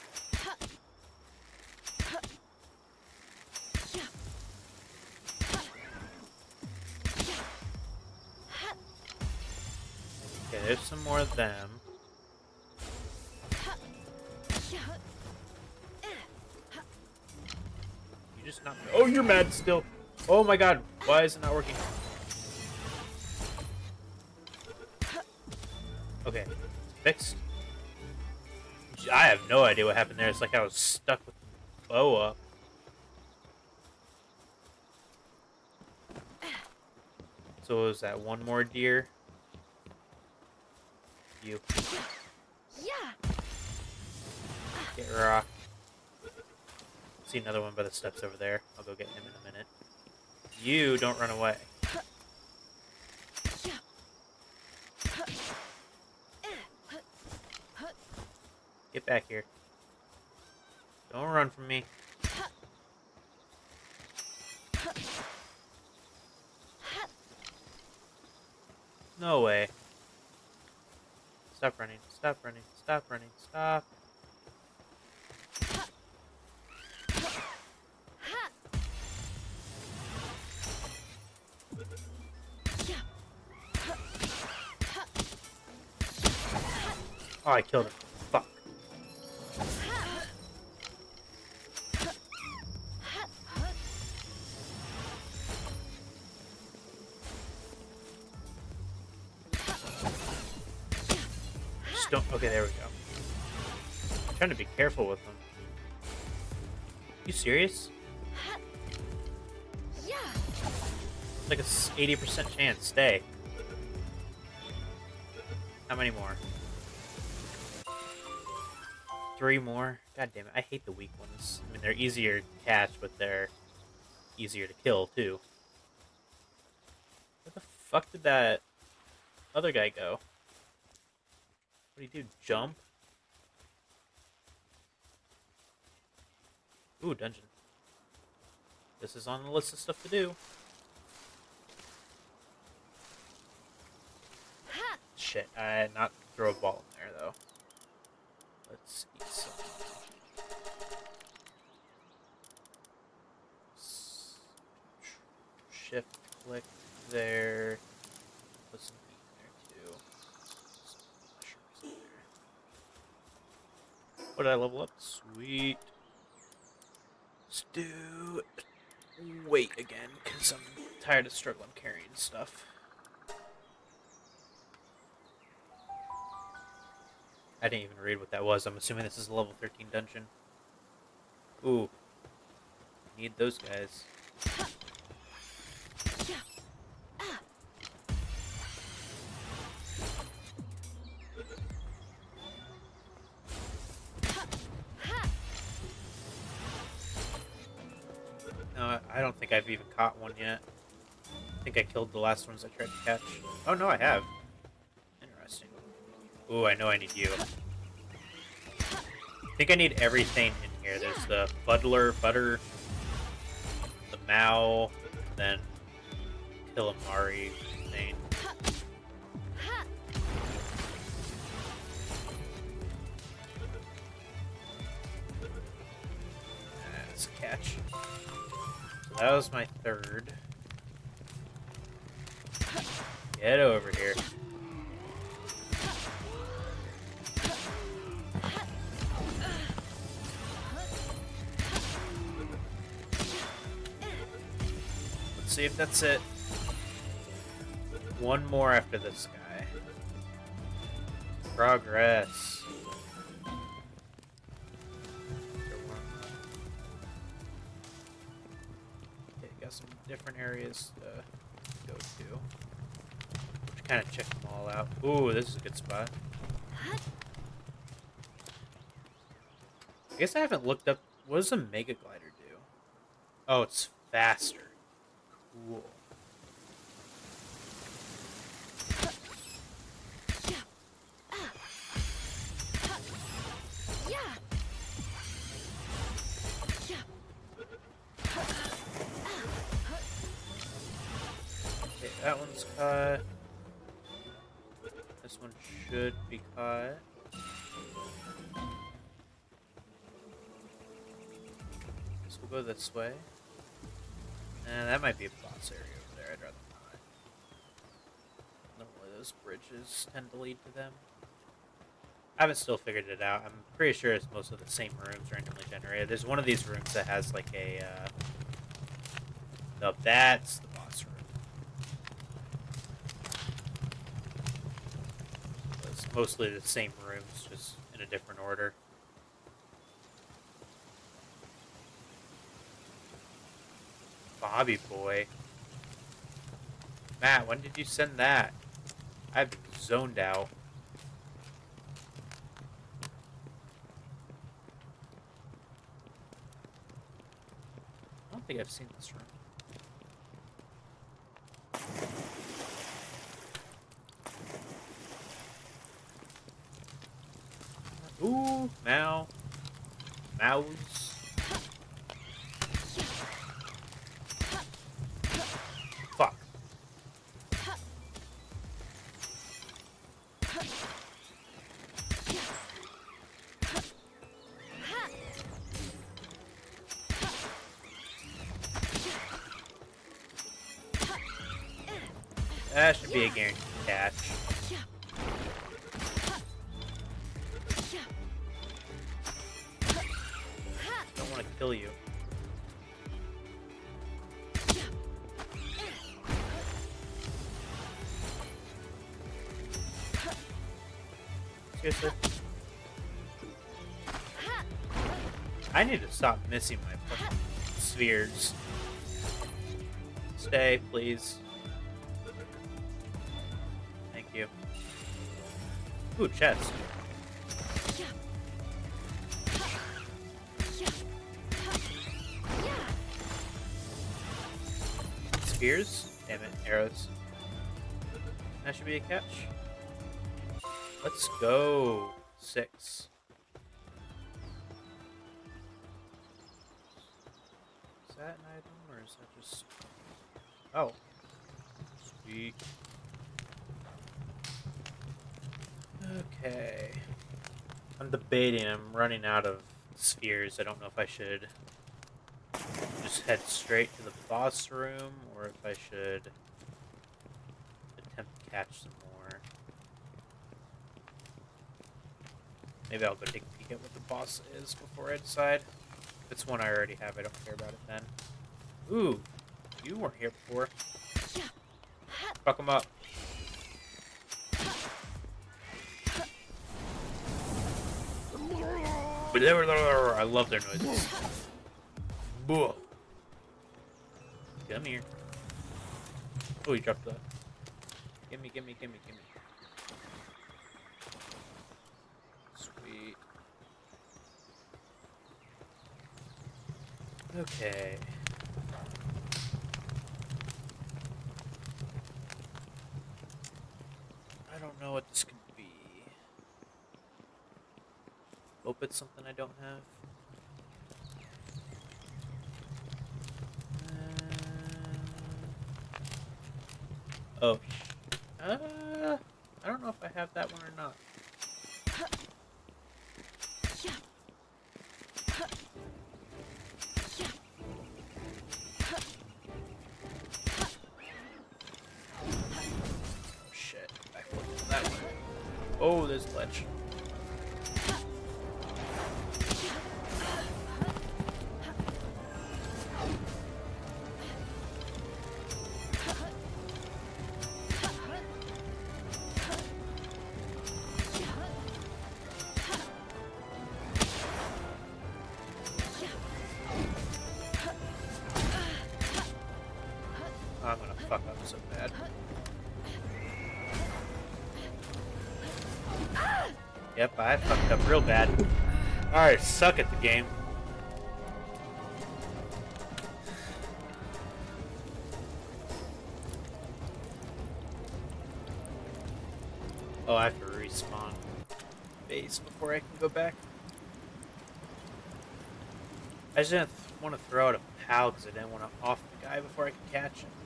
Okay, there's some more of them. You just not... Oh, you're mad still! Oh my god, why is it not working? Okay, it's fixed. I have no idea what happened there. It's like I was stuck with the bow up. So was that one more deer? You. Yeah. Get rocked. See another one by the steps over there. I'll go get him in a minute. You don't run away. Get back here. Don't run from me. No way. Stop running. Stop running. Stop running. Stop. Oh, I killed him. Fuck. Just don't. Okay, there we go. I'm trying to be careful with them. You serious? Yeah. It's like a eighty percent chance. Stay. How many more? Three more? God damn it. I hate the weak ones. I mean, they're easier to catch, but they're easier to kill, too. Where the fuck did that other guy go? What did he do? Jump? Ooh, dungeon. This is on the list of stuff to do. Shit, I did not throw a ball in there, though. Let's eat some. S- Shift click there. Put some meat in there, too. Some mushrooms in there. What did I level up? Sweet. Let's do weight again, because I'm tired of struggling carrying stuff. I didn't even read what that was. I'm assuming this is a level thirteen dungeon. Ooh. Need those guys. No, I don't think I've even caught one yet. I think I killed the last ones I tried to catch. Oh, no, I have. Interesting. Ooh, I know I need you. I think I need everything in here. There's the Buddler, Butter, the Mao, then Killamari thing. That's a catch. So that was my third. Get over here. See if that's it. One more after this guy. Progress. Okay, got some different areas to go to. Kind of check them all out. Ooh, this is a good spot. I guess I haven't looked up. What does a Mega Glider do? Oh, it's faster. Cool. Okay, that one's caught. This one should be caught. So we'll go this way. And that might be a boss area over there. I'd rather not. Normally those bridges tend to lead to them. I haven't still figured it out. I'm pretty sure it's most of the same rooms randomly generated. There's one of these rooms that has like a... Uh... No, that's the boss room. It's mostly the same rooms, just in a different order. Bobby boy. Matt, when did you send that? I've zoned out. I don't think I've seen this room. Ooh, Mao. Mouse. Fuck. That should be a guaranteed catch. kill you. Seriously? I need to stop missing my fucking spheres. Stay, please. Thank you. Ooh, chest. Spears? Damn it, arrows. That should be a catch. Let's go. Six. Is that an item or is that just... Oh. Sweet. Okay. I'm debating. I'm running out of spheres. I don't know if I should just head straight to the boss room or if I should attempt to catch some more. Maybe I'll go take a peek at what the boss is before I decide. If it's one I already have, I don't care about it then. Ooh, you weren't here before. Fuck him up. I love their noises. Boo. Come here. Oh, he dropped that. Gimme, gimme, gimme, gimme. Sweet. Okay. I don't know what this could be. Hope it's something I don't have. Uh, oh. Uh, I don't know if I have that one or not. Shit, back that way. Oh, there's a ledge. I'm gonna fuck up so bad. Yep, I fucked up real bad. Alright, suck at the game. Oh, I have to respawn base before I can go back. I just didn't want to throw out a POW because I didn't want to off the guy before I could catch him.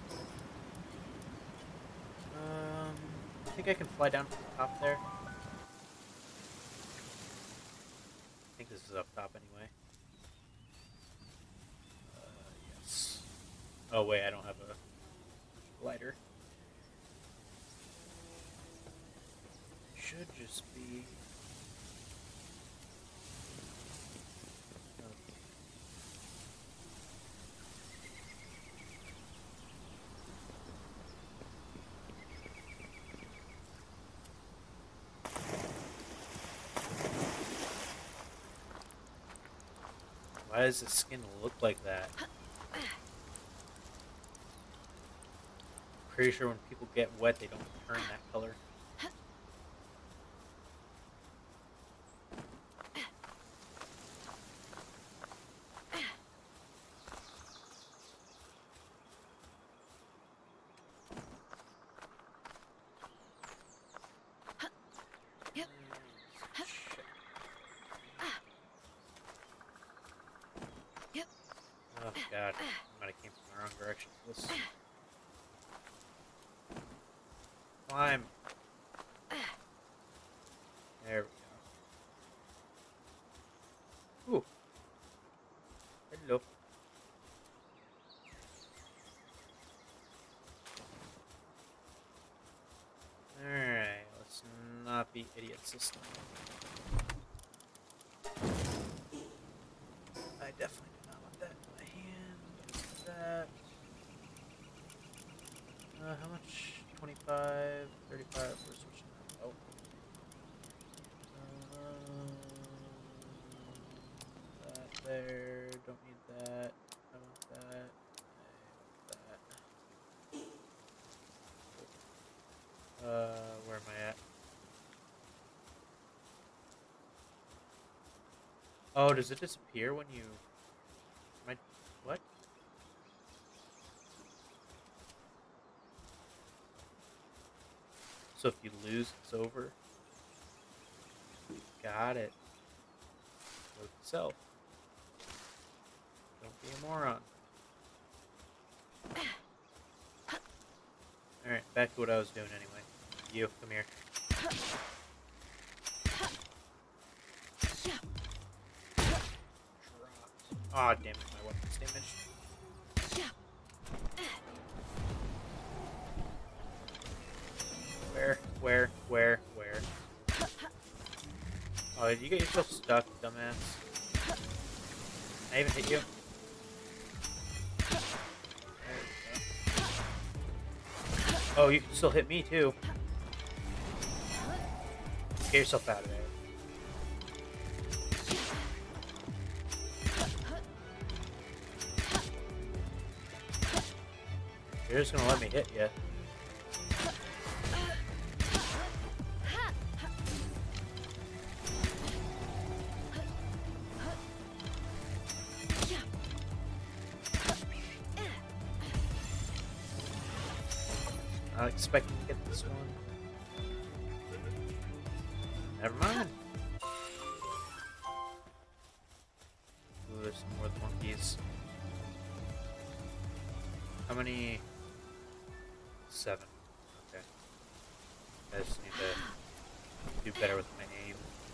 Um, I think I can fly down from the top there. I think this is up top anyway. Uh, yes. Oh wait, I don't have a glider. Should just be... Why does the skin look like that? Pretty sure when people get wet, they don't turn that color. Oh god, I might have came from the wrong direction for this. Climb. There we go. Ooh. Hello. Alright, let's not be idiots this time. I Uh, how much? twenty-five, thirty-five, we're switching that. Oh. Um, that there, don't need that. I want that. I want that. Uh, where am I at? Oh, does it disappear when you... Am I... What? So if you lose, it's over? Got it. Note to self. Don't be a moron. Alright, back to what I was doing anyway. You, come here. Dropped. Aw, damn it, my weapon's damaged. Where, where, where, where? Oh, did you get yourself stuck, dumbass? I even hit you? There we go. Oh, you can still hit me, too. Get yourself out of there. You're just gonna let me hit you. Not expecting to get this one. Never mind. Ooh, there's some more monkeys. How many? Seven. Okay. I just need to do better with my aim.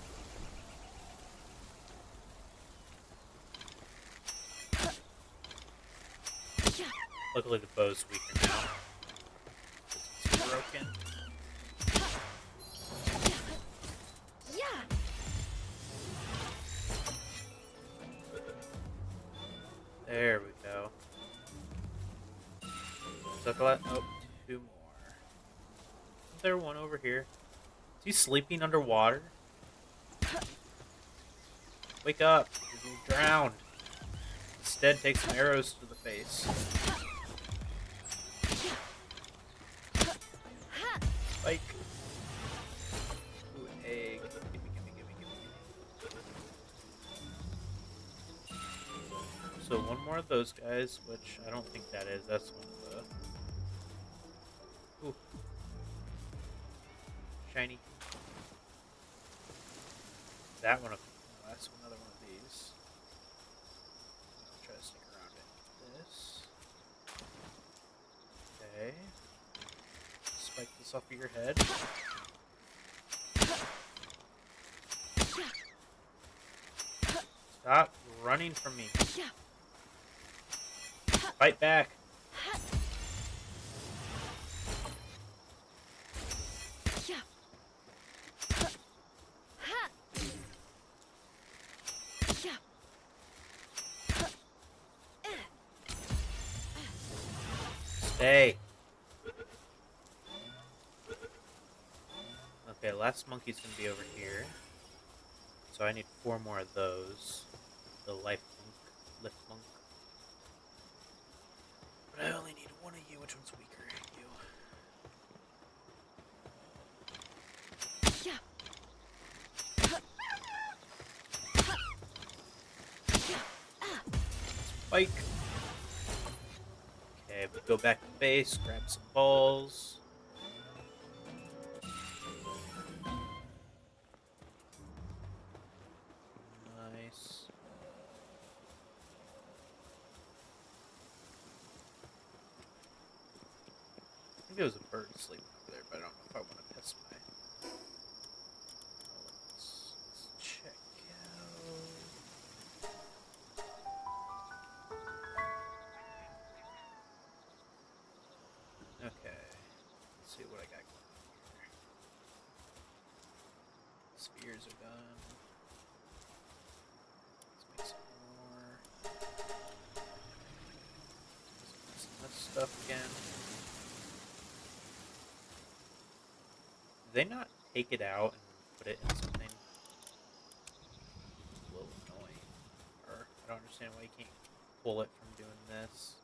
Luckily the bow's weaker now. It's broken. There we go. Took a lot. Oh, two more. Isn't there one over here? Is he sleeping underwater? Wake up! You're drowned. Instead, take some arrows to the face. Spike. Ooh, egg. Gimme, gimme, gimme, gimme, gimme. So one more of those guys, which I don't think that is. That's one of the... Ooh. Shiny. That one of... No, that's another one of these. I'll try to stick around it. This. Okay. Spike this off of your head. Stop running from me. Fight back. Stay. Okay, last monkey's gonna be over here. So I need four more of those. The life monk, lift monk. But I only need one of you. Which one's weaker? You. Spike. Okay, but go back to base, grab some balls. Nice. I think there was a bird sleeping over there, but I don't know if I want to piss my... Let's, let's check out... Okay, let's see what I got going on here. Spheres are done. Let's make some more. Some of this stuff again. they not take it out and put it in something? It's a little annoying. Or I don't understand why you can't pull it from doing this.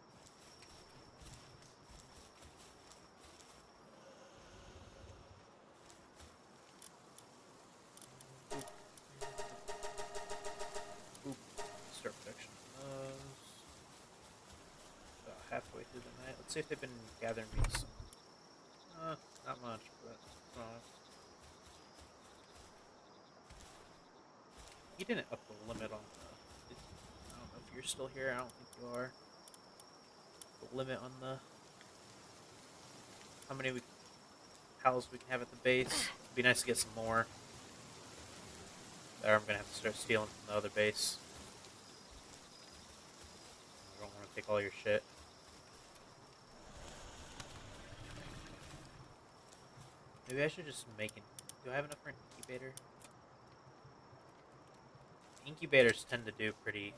Oop. Start production of those. About halfway through the night. Let's see if they've been gathering me some. Uh, not much, but uh, he didn't up the limit on the. It, I don't know if you're still here. I don't think you are. The limit on the how many we, pals we can have at the base. It'd be nice to get some more. Or I'm gonna have to start stealing from the other base. I don't want to take all your shit. Maybe I should just make an... Do I have enough for an incubator? Incubators tend to do pretty...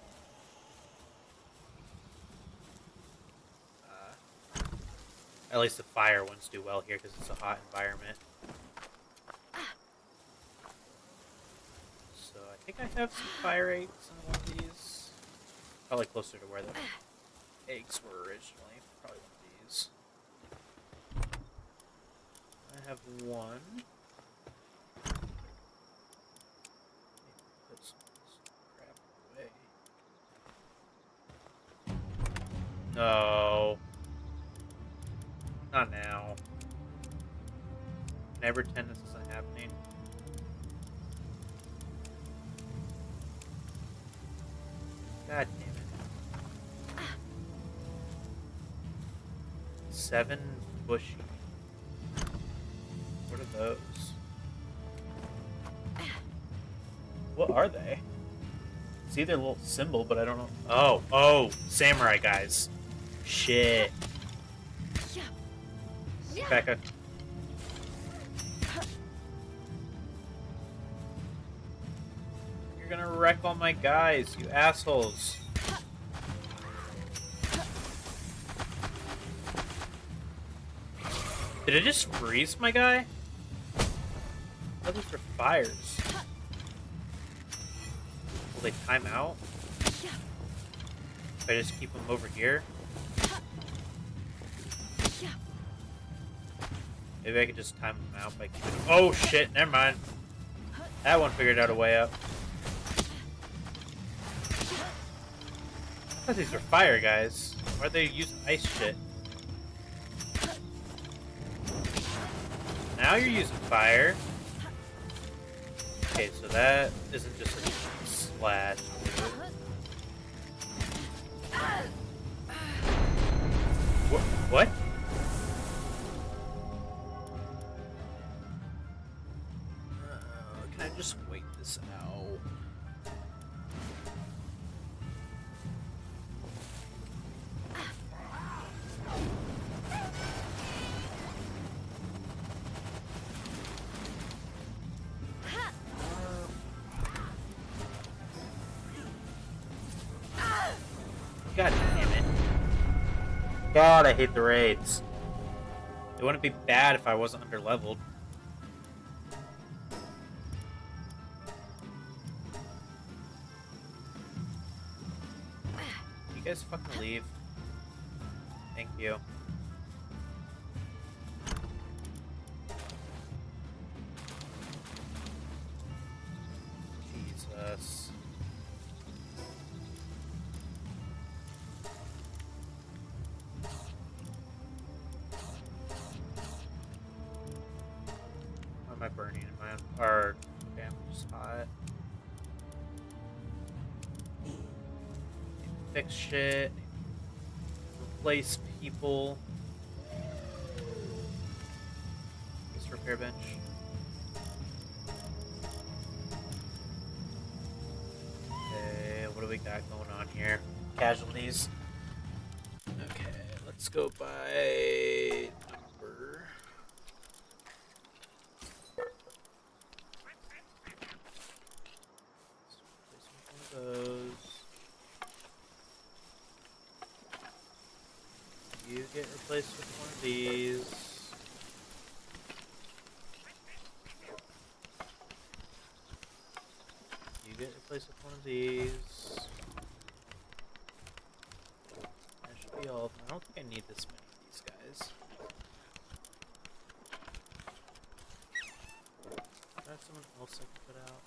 Uh, at least the fire ones do well here because it's a hot environment. So I think I have some fire eggs in one of these. Probably closer to where the eggs were originally. Probably one of these. I have one. Put some of this crap away. No. Not now. Never pretend this isn't happening. God damn it. Seven bushy. What are those? What are they? See their little symbol, but I don't know. Oh, oh, samurai guys. Shit. Becca. You're gonna wreck all my guys, you assholes. Did it just freeze my guy? That was for fires. Will they time out? If I just keep them over here? Maybe I could just time them out by keeping them. Oh shit, never mind. That one figured out a way up. I thought these were fire guys. Why are they using ice shit? Now you're using fire. Okay, so that isn't just a slash. What? What? Uh, can I just wait this out? God damn it. God, I hate the raids. It wouldn't be bad if I wasn't underleveled. You guys fucking leave. Thank you. Jesus. Why am I burning in my own? Or, damn, just hot. Fix shit. Replace people. This repair bench. Okay, what do we got going on here? Casualties. Okay, let's go by number. Let's replace one of those. You get replaced with one of these. replace with one of these. That should be all of them. I don't think I need this many of these guys. Do I have someone else I can put out?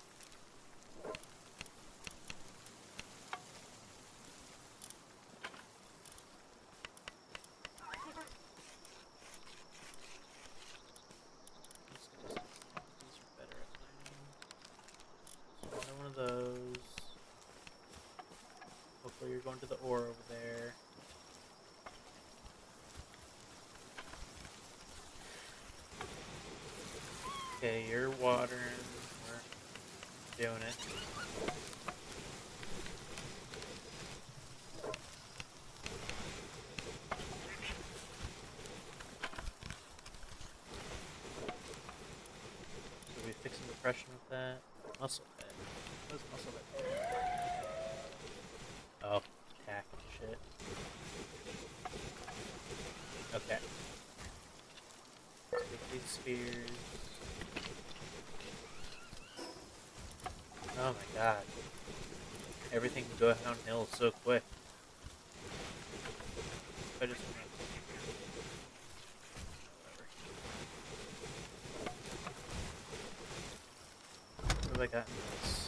These are better at mining. So another one of those. Hopefully you're going to the ore over there. Okay, you're watering. We're doing it. So we fixing depression with that. Muscle head. What does muscle head do? Oh, attack shit. Okay. Take these spears. Oh my god. Everything can go downhill so quick. I just wanna... Whatever. What have I got in this?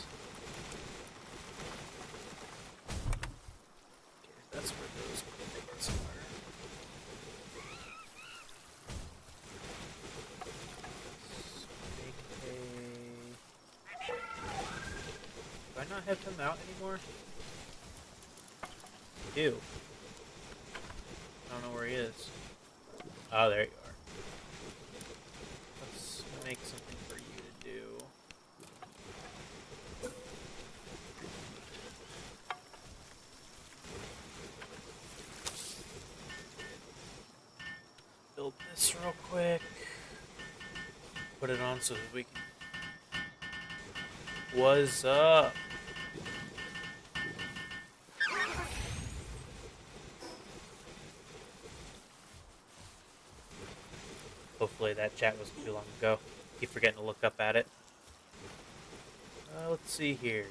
Okay, that's where those things are. Do I not have him out anymore? I do. I don't know where he is. Oh, there you are. Let's make something for you to do. Build this real quick. Put it on so that we can... What's up? Hopefully that chat wasn't too long ago. Keep forgetting to look up at it. Uh, let's see here.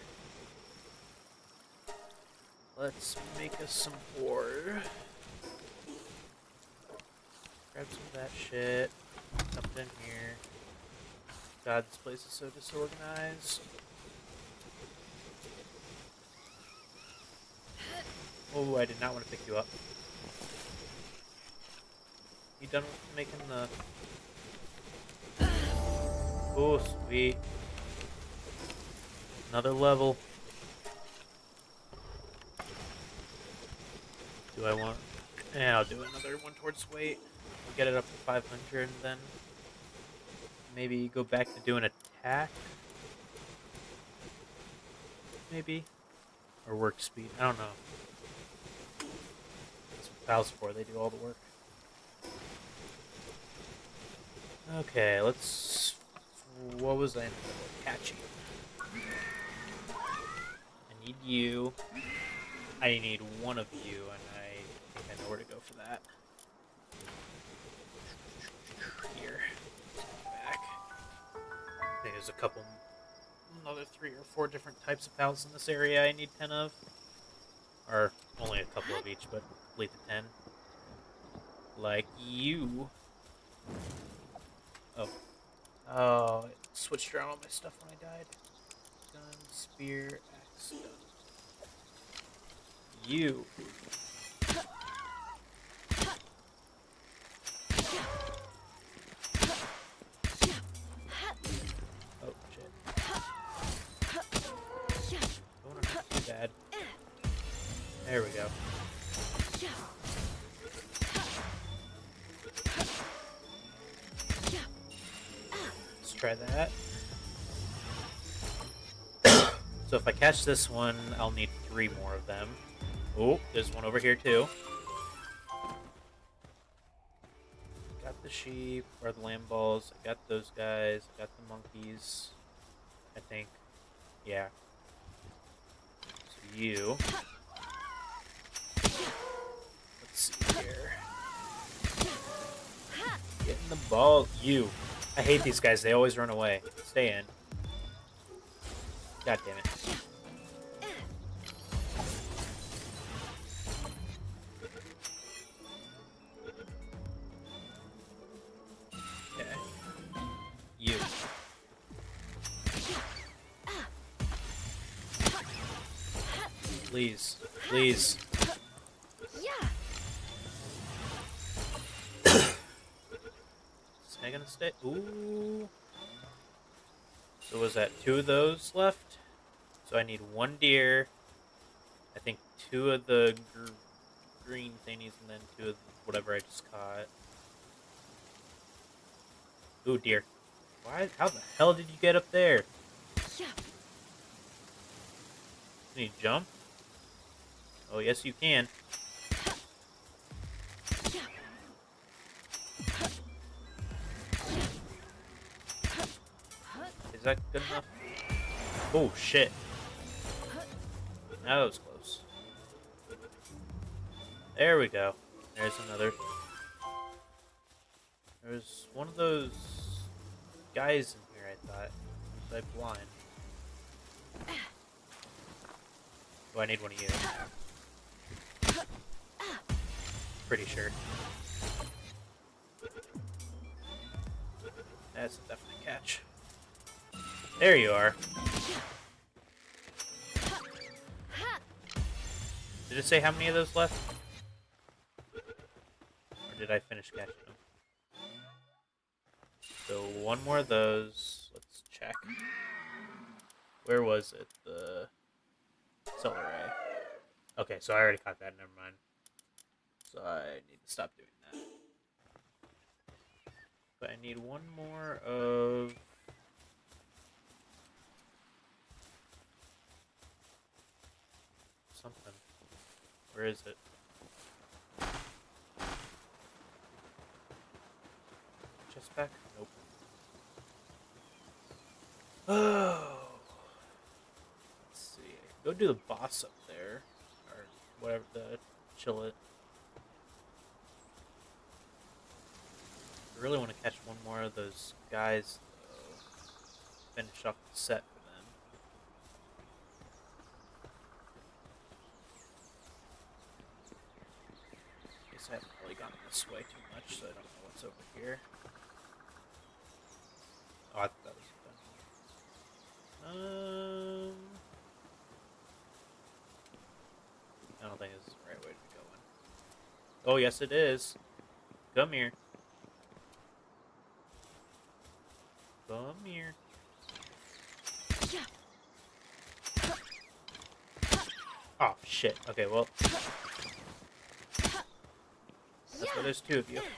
Let's make us some ore. Grab some of that shit. Dump it in here. God, this place is so disorganized. Oh, I did not want to pick you up. You done with making the... Oh, sweet. Another level. Do I want... Yeah, I'll do another one towards weight. We'll get it up to five hundred and then... Maybe go back to doing attack? Maybe? Or work speed. I don't know. That's what Val's for. They do all the work. Okay, let's... What was I in the middle of catching? I need you. I need one of you, and I think I know where to go for that. Here. Back. I think there's a couple... Another three or four different types of pals in this area I need ten of. Or only a couple of each, but complete the ten. Like you. Oh. Oh, it switched around all my stuff when I died. Gun, spear, axe, gun. You. Oh, shit. Don't want to hurt too bad. There we go. Try that. So if I catch this one, I'll need three more of them. Oh, there's one over here too. Got the sheep, or the lamb balls. I got those guys. I got the monkeys. I think. Yeah. So you. Let's see here. Get in the ball. You. I hate these guys. They always run away. Stay in. God damn it. Please. Please. Yeah. Is that gonna stay? Ooh. So was that two of those left? So I need one deer. I think two of the gr green thingies, and then two of whatever I just caught. Ooh, deer. Why? How the hell did you get up there? Yeah. Can you jump? Oh, yes, you can. Yeah. Is that good enough? Oh, shit. That was close. There we go. There's another. There's one of those guys in here, I thought. Was I blind? Do I need one of you? Pretty sure. That's a definite catch. There you are. Did it say how many of those left? Or did I finish catching them? So one more of those. Let's check. Where was it? The solar ray. Okay, so I already caught that. Never mind. So I need to stop doing that. But I need one more of... something. Where is it? Just back? Nope. Oh. Let's see. Go do the boss up there. Or whatever, the chill it. I really want to catch one more of those guys, though. Finish off the set for them. Guess I haven't really gone this way too much, so I don't know what's over here. Oh, I thought that was done. Um, I don't think this is the right way to be going. Oh, yes, it is. Come here. Come here. Oh, shit. Okay, well. That's why there's two of you. I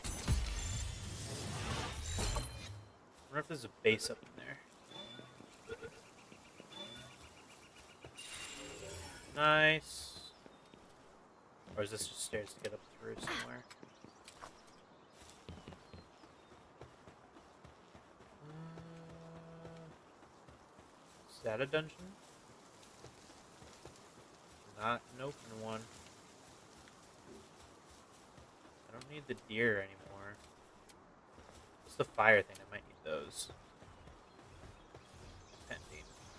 wonder if there's a base up in there. Nice. Or is this just stairs to get up through somewhere? Uh, is that a dungeon? Not an open one. I don't need the deer anymore. What's the fire thing? I might need those. Pending.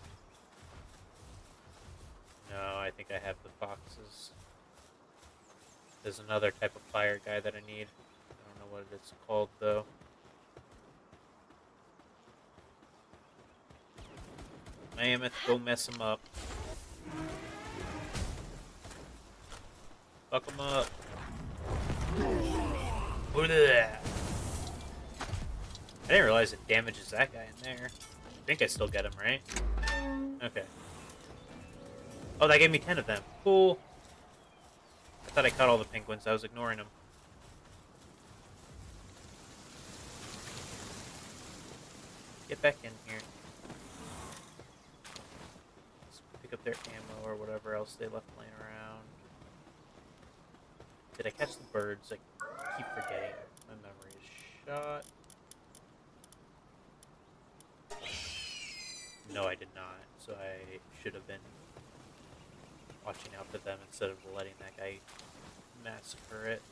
No, I think I have the foxes. There's another type of fire guy that I need. I don't know what it's called though. Mammoth, go mess him up. Fuck him up. Look at that. I didn't realize it damages that guy in there. I think I still get him, right? Okay. Oh, that gave me ten of them. Cool. I thought I caught all the penguins. I was ignoring them. Get back in here. Let's pick up their ammo or whatever else they left laying around. Did I catch the birds? I keep forgetting. My memory is shot. No, I did not. So I should have been watching out for them instead of letting that guy massacre it.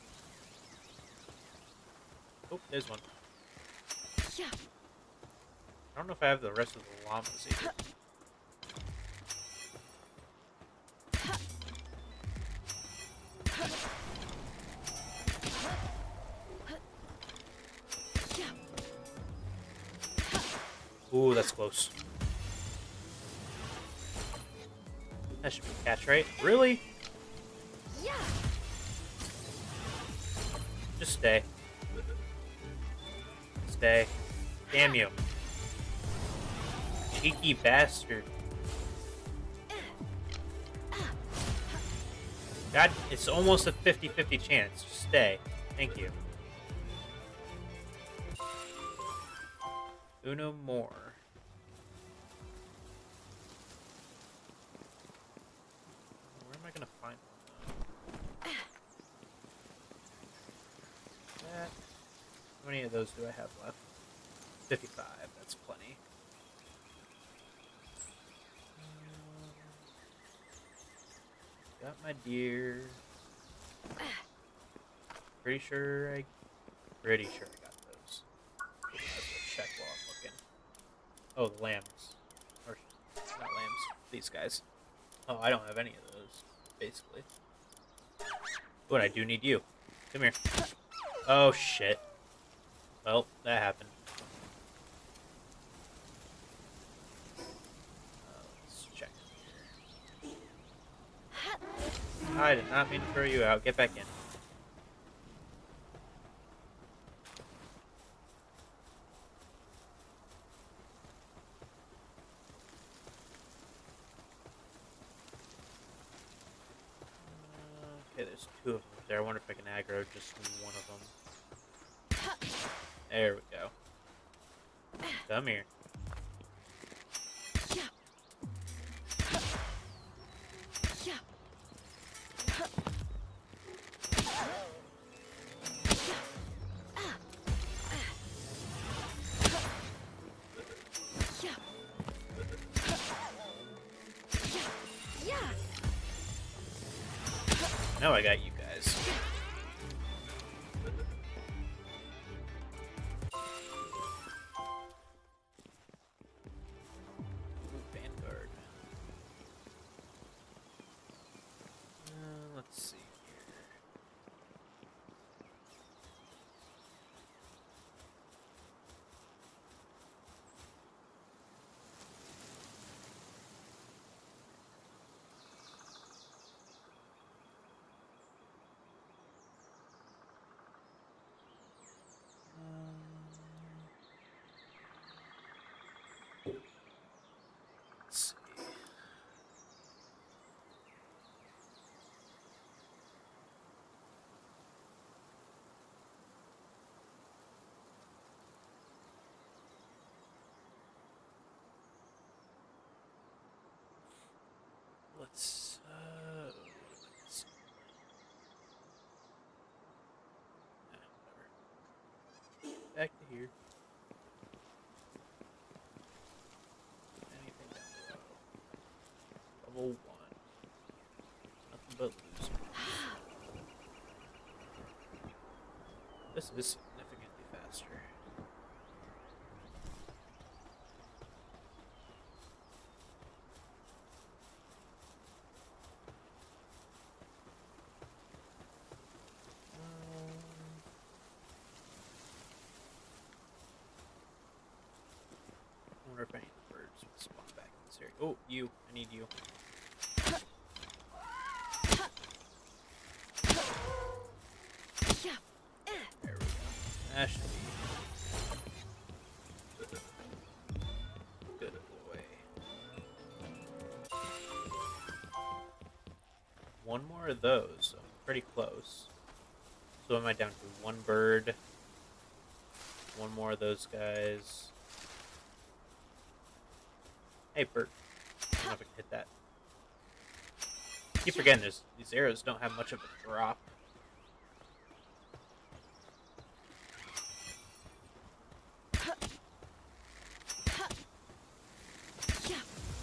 Oh, there's one. Yeah. I don't know if I have the rest of the llamas either. Ooh, that's close. That should be a catch, right? Really? Yeah. Just stay. Stay. Damn you. Cheeky bastard. God, it's almost a fifty fifty chance. Just stay. Thank you. Uno more. Where am I gonna find one? That. How many of those do I have left? fifty-five. That's plenty. Got my deer. Pretty sure I. Pretty sure I got those. Let's go check while I'm looking. Oh, the lambs. Or not lambs. These guys. Oh, I don't have any of those. Basically. But I do need you. Come here. Oh shit. Well, that happened. Uh, let's check here. I did not mean to throw you out. Get back in. Okay, there's two of them there. I wonder if I can aggro just one of them. There we go. Come here. Yeah. Yeah. Yeah. Yeah. Now I got you guys. Ooh, Vanguard. Uh, let's see here. Let's see. Let's uh let's, nah, whatever. Back to here. Anything down below. Level one. Nothing but losers. This is significantly faster. Um, I wonder if any of the birds would spawn back in this area. Oh, you. I need you. Yeah. There we go. That should be good boy. One more of those, so I'm pretty close. So am I down to one bird? One more of those guys. Hey, bird. I don't know if I can hit that. Keep forgetting this. These arrows don't have much of a drop. Yeah.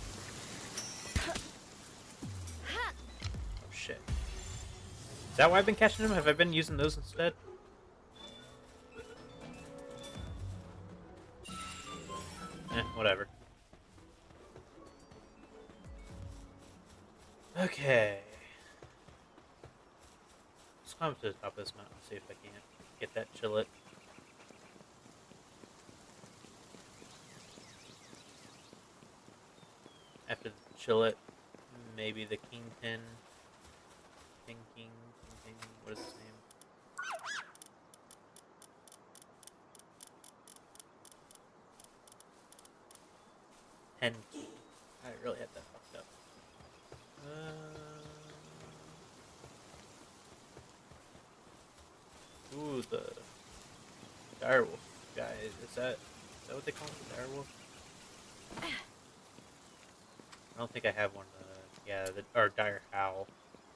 Oh shit. Is that why I've been catching them? Have I been using those instead? Eh, whatever. Okay. Let's climb up to the top of this mountain and see if I can't get that chillet. After the chillet, maybe the Kingpin. King King King King. What is his name? Ten King. I really had that fucked up. Uh, ooh, the direwolf guy. Is that is that what they call him? The direwolf? I don't think I have one. Uh, yeah, the or dire howl.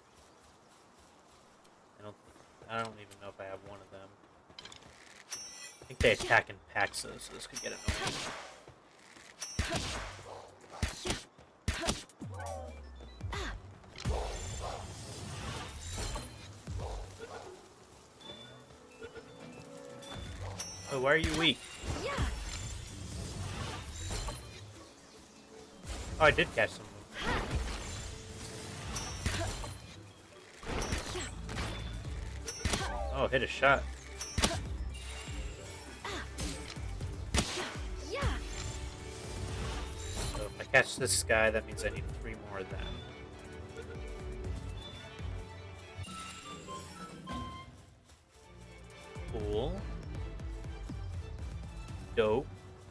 I don't. I don't even know if I have one of them. I think they attack in packs, though, so this could get annoying. Oh, why are you weak? Yeah. Oh, I did catch some of them. Oh, hit a shot. Yeah. So if I catch this guy, that means I need three more of them. Cool. Dope.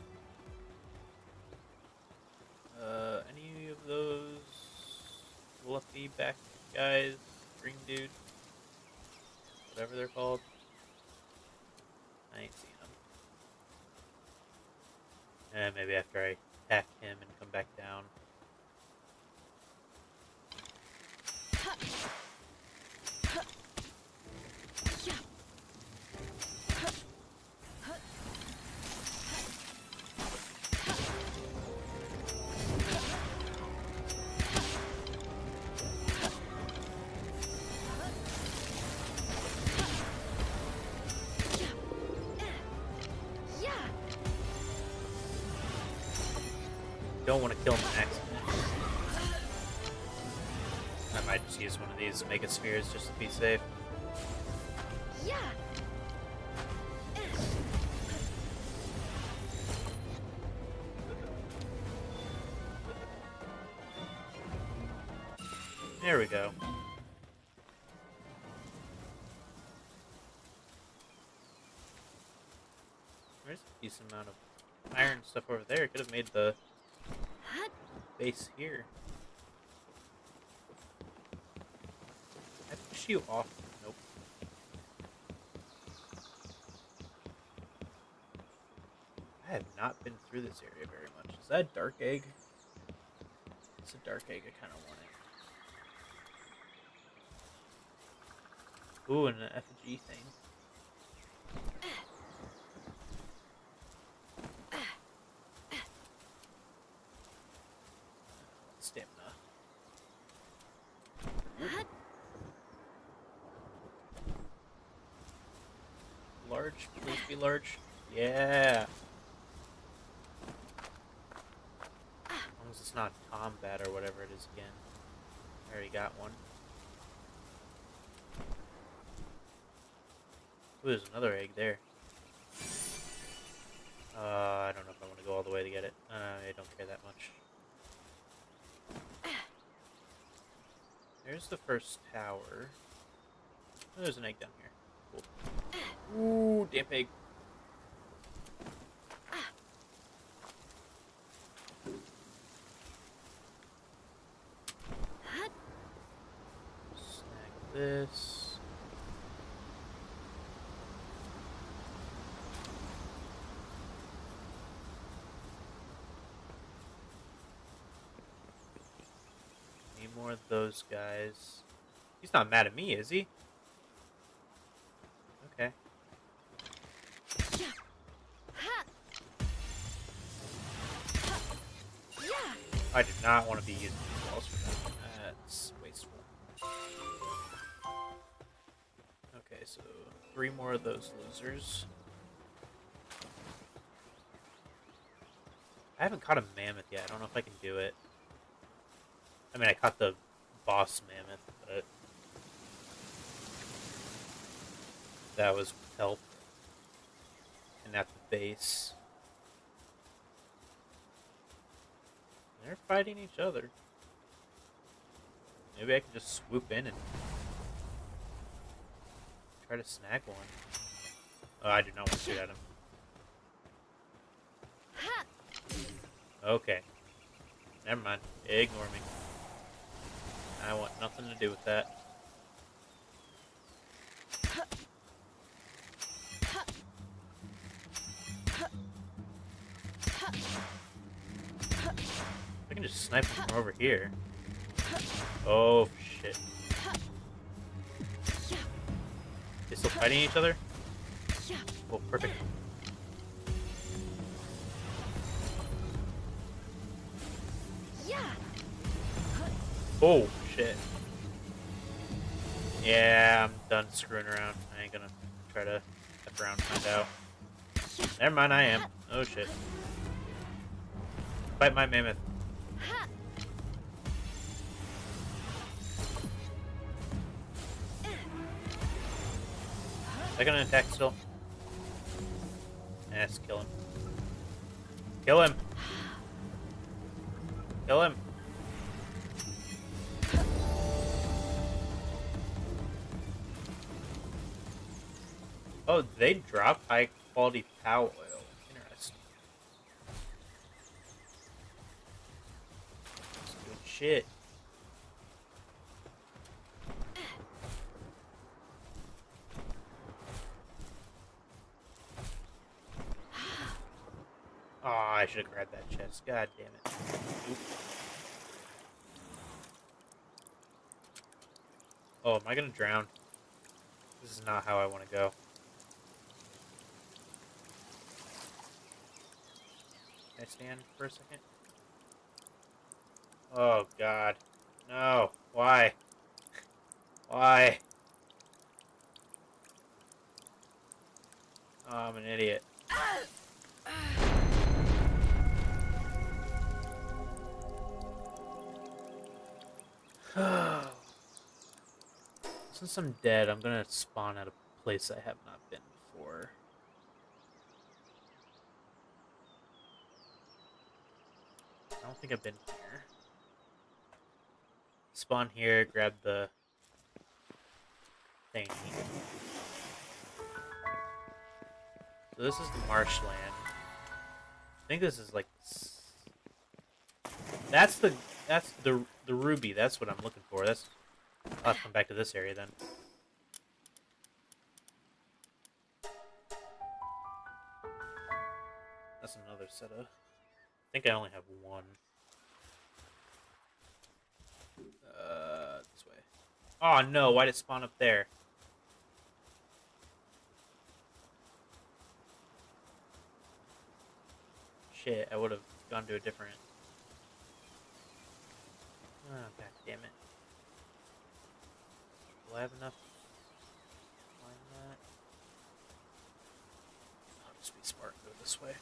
Uh, any of those fluffy back guys, green dude, whatever they're called? I ain't seen them. And maybe after I attack him and come back down. Yeah. Don't want to kill him on accident. I might just use one of these Mega Spheres just to be safe. Yeah. There we go. There's a decent amount of iron stuff over there. Could have made the base here. I push you off. Nope. I have not been through this area very much. Is that a dark egg? It's a dark egg. I kind of want it. Ooh, and an effigy thing. Stamina. Large, please be large. Yeah. As long as it's not combat or whatever it is again. I already got one. Ooh, there's another egg there. Uh, I don't know if I want to go all the way to get it. Uh, I don't care that much. There's the first tower. Oh, there's an egg down here. Cool. Ooh, damn pig. Snag this. Need more of those guys. He's not mad at me, is he? Okay. I do not want to be using these walls for that. That's wasteful. Okay, so three more of those losers. I haven't caught a mammoth yet. I don't know if I can do it. I mean, I caught the boss mammoth, but that was with help. And at the base. They're fighting each other. Maybe I can just swoop in and try to snag one. Oh, I do not want to shoot at him. Okay. Never mind. Ignore me. I want nothing to do with that. I can just snipe him from over here. Oh, shit. They still fighting each other? Oh, perfect. Oh, shit. Yeah, I'm done screwing around. I ain't gonna try to F around and find out. Never mind, I am. Oh, shit. Fight my mammoth. Is that gonna attack still? Yes, kill him. Kill him! Kill him! Oh, they drop high quality power oil. Interesting. That's good shit. Oh, I should have grabbed that chest. God damn it. Oop. Oh, am I gonna drown? This is not how I want to go. Can I stand for a second? Oh, God. No. Why? Why? Oh, I'm an idiot. Since I'm dead, I'm gonna spawn at a place I have not been before. I don't think I've been here. Spawn here, grab the thing. So this is the marshland. I think this is like... That's the... That's the the ruby. That's what I'm looking for. That's... I'll have to come back to this area then. That's another set of... I think I only have one. Uh, this way. Oh no, why'd it spawn up there? Shit, I would have gone to a different... Oh, god damn it. Will I have enough? Why not? I'll just be smart and go this way.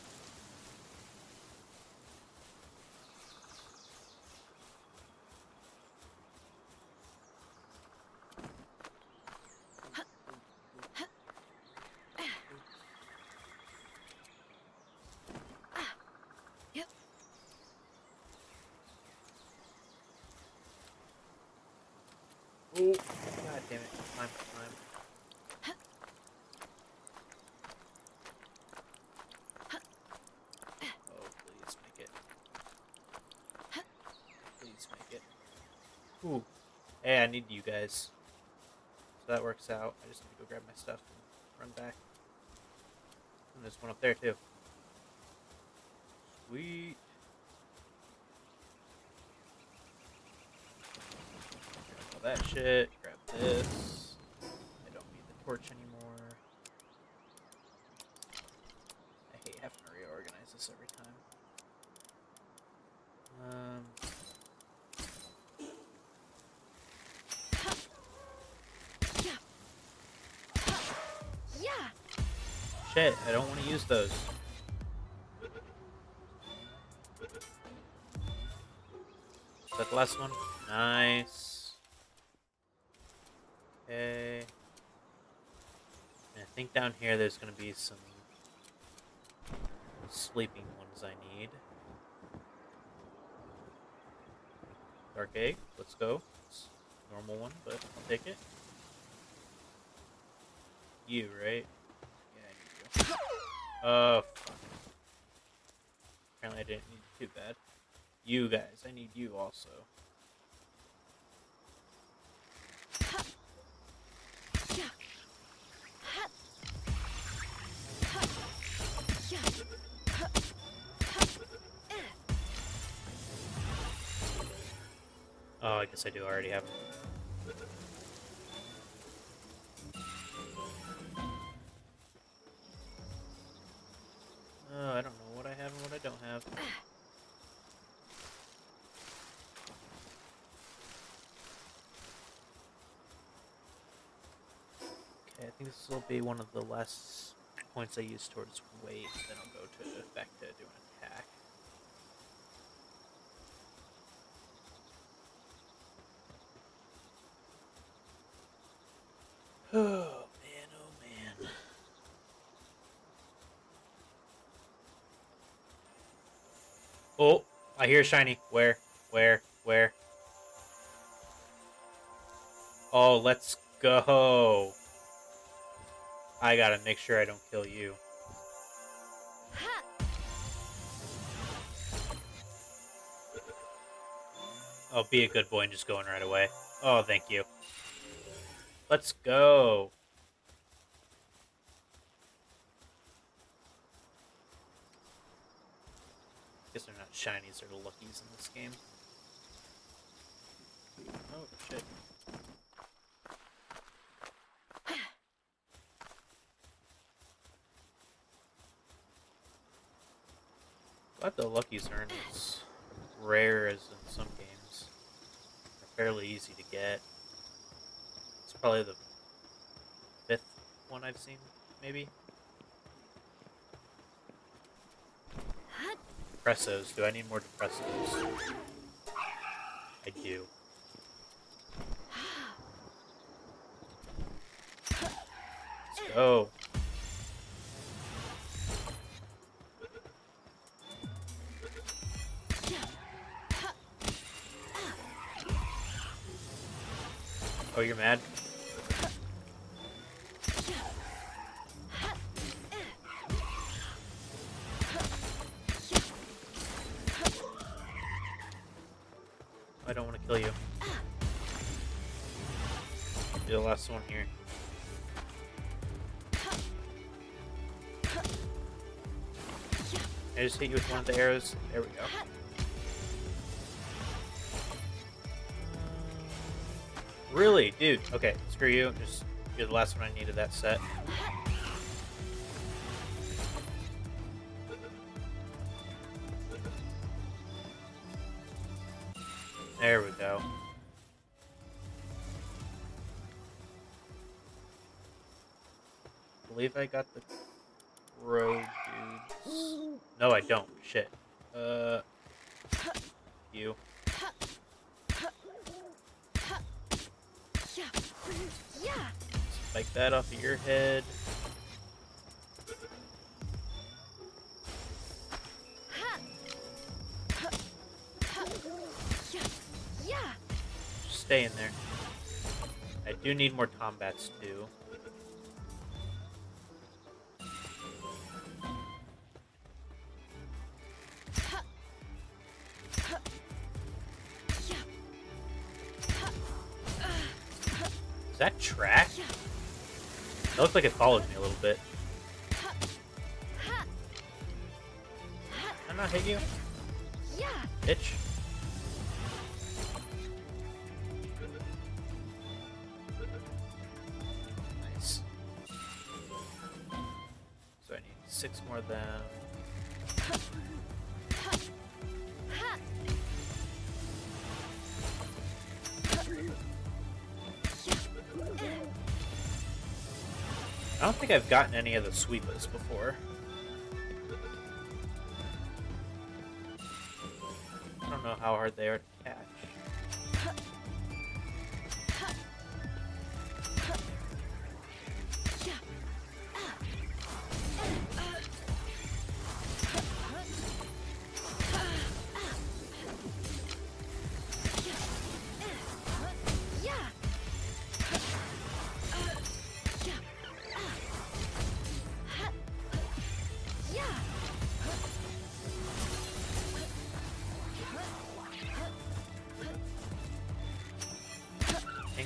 Oh, god damn it. Climb, climb. Oh, please make it. Please make it. Ooh. Hey, I need you guys. So that works out. I just need to go grab my stuff and run back. And there's one up there, too. Sweet. Grab all that shit. Grab this. I don't need the torch anymore. I hate having to reorganize this every time. Um... Shit, I don't want to use those. Is that the last one? Nice. Okay. And I think down here there's going to be some sleeping ones I need. Dark egg, let's go. It's a normal one, but I'll take it. You, right? Yeah, I need you. Oh, fuck. Apparently I didn't need you too bad. You guys, I need you also. Oh, I guess I do already have them. Oh, I don't know what I have and what I don't have. Okay, I think this will be one of the last points I use towards weight, then I'll go to back to doing attack. Oh man, oh man. Oh, I hear a shiny. Where? Where? Where? Oh, let's go. I gotta make sure I don't kill you. Oh, be a good boy and just going right away. Oh, thank you. Let's go. Guess they're not shinies, they're luckies in this game. Oh, shit. Glad the luckies aren't as rare as in some games. They're fairly easy to get. It's probably the fifth one I've seen, maybe. Depressos. Do I need more depressos? I do. Let's go. Oh, you're mad? I don't want to kill you. You're the last one here. I just hit you with one of the arrows. There we go. Really? Dude. Okay, screw you. Just you're the last one I needed that set. There we go. I believe I got the road dudes. No, I don't. Shit. Uh, you. Spike that off of your head. Just stay in there. I do need more combats too. Is that track? It looks like it followed me a little bit. Can I not hit you? Bitch. Nice. So I need six more of them. I don't think I've gotten any of the sweepas before. I don't know how hard they are to catch.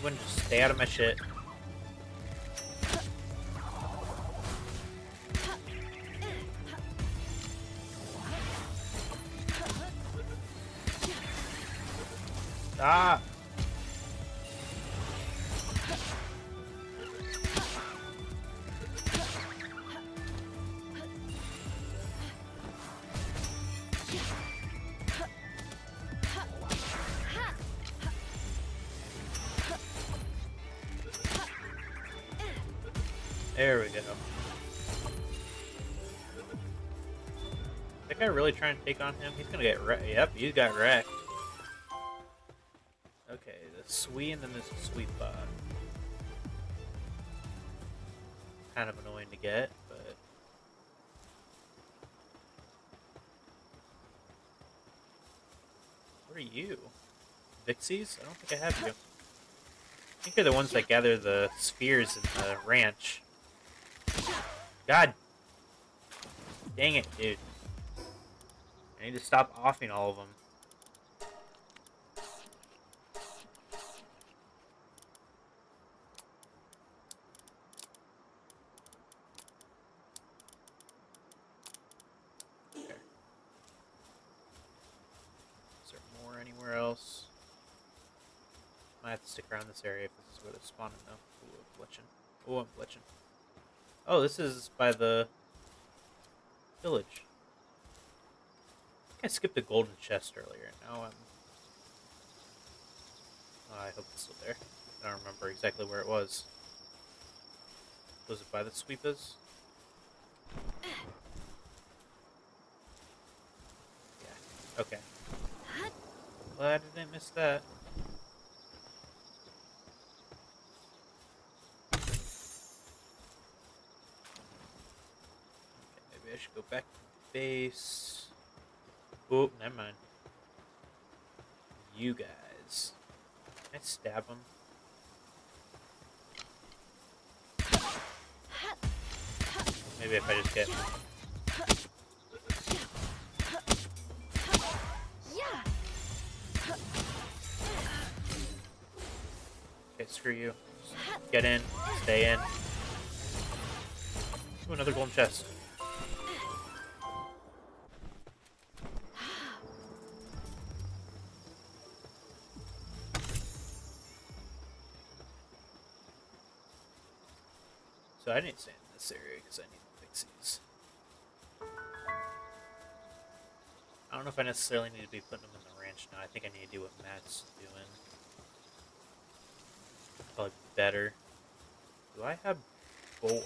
Penguin, just stay out of my shit. Ah! There we go. That guy really trying to take on him? He's gonna get wrecked. Yep, he got wrecked. Okay, the Sui and then there's a sweet bot. Kind of annoying to get, but... What are you? Vixies? I don't think I have you. I think they're the ones that gather the spheres in the ranch. God! Dang it, dude. I need to stop offing all of them. Okay. Is there more anywhere else? Might have to stick around this area if this is where they're spawning though. Ooh, I'm glitching. Oh, I'm glitching. Oh, this is by the village. I think I skipped the golden chest earlier. Now I'm... Oh, I hope it's still there. I don't remember exactly where it was. Was it by the sweepers? Yeah. Okay. Glad I didn't miss that. I should go back to base. Oh, never mind. You guys. Can I stab them? Maybe if I just get... Okay, screw you. Just get in. Stay in. Ooh, another golden chest. So I need to stay in this area because I need the Pixies. I don't know if I necessarily need to be putting them in the ranch now. I think I need to do what Matt's doing. Probably better. Do I have four?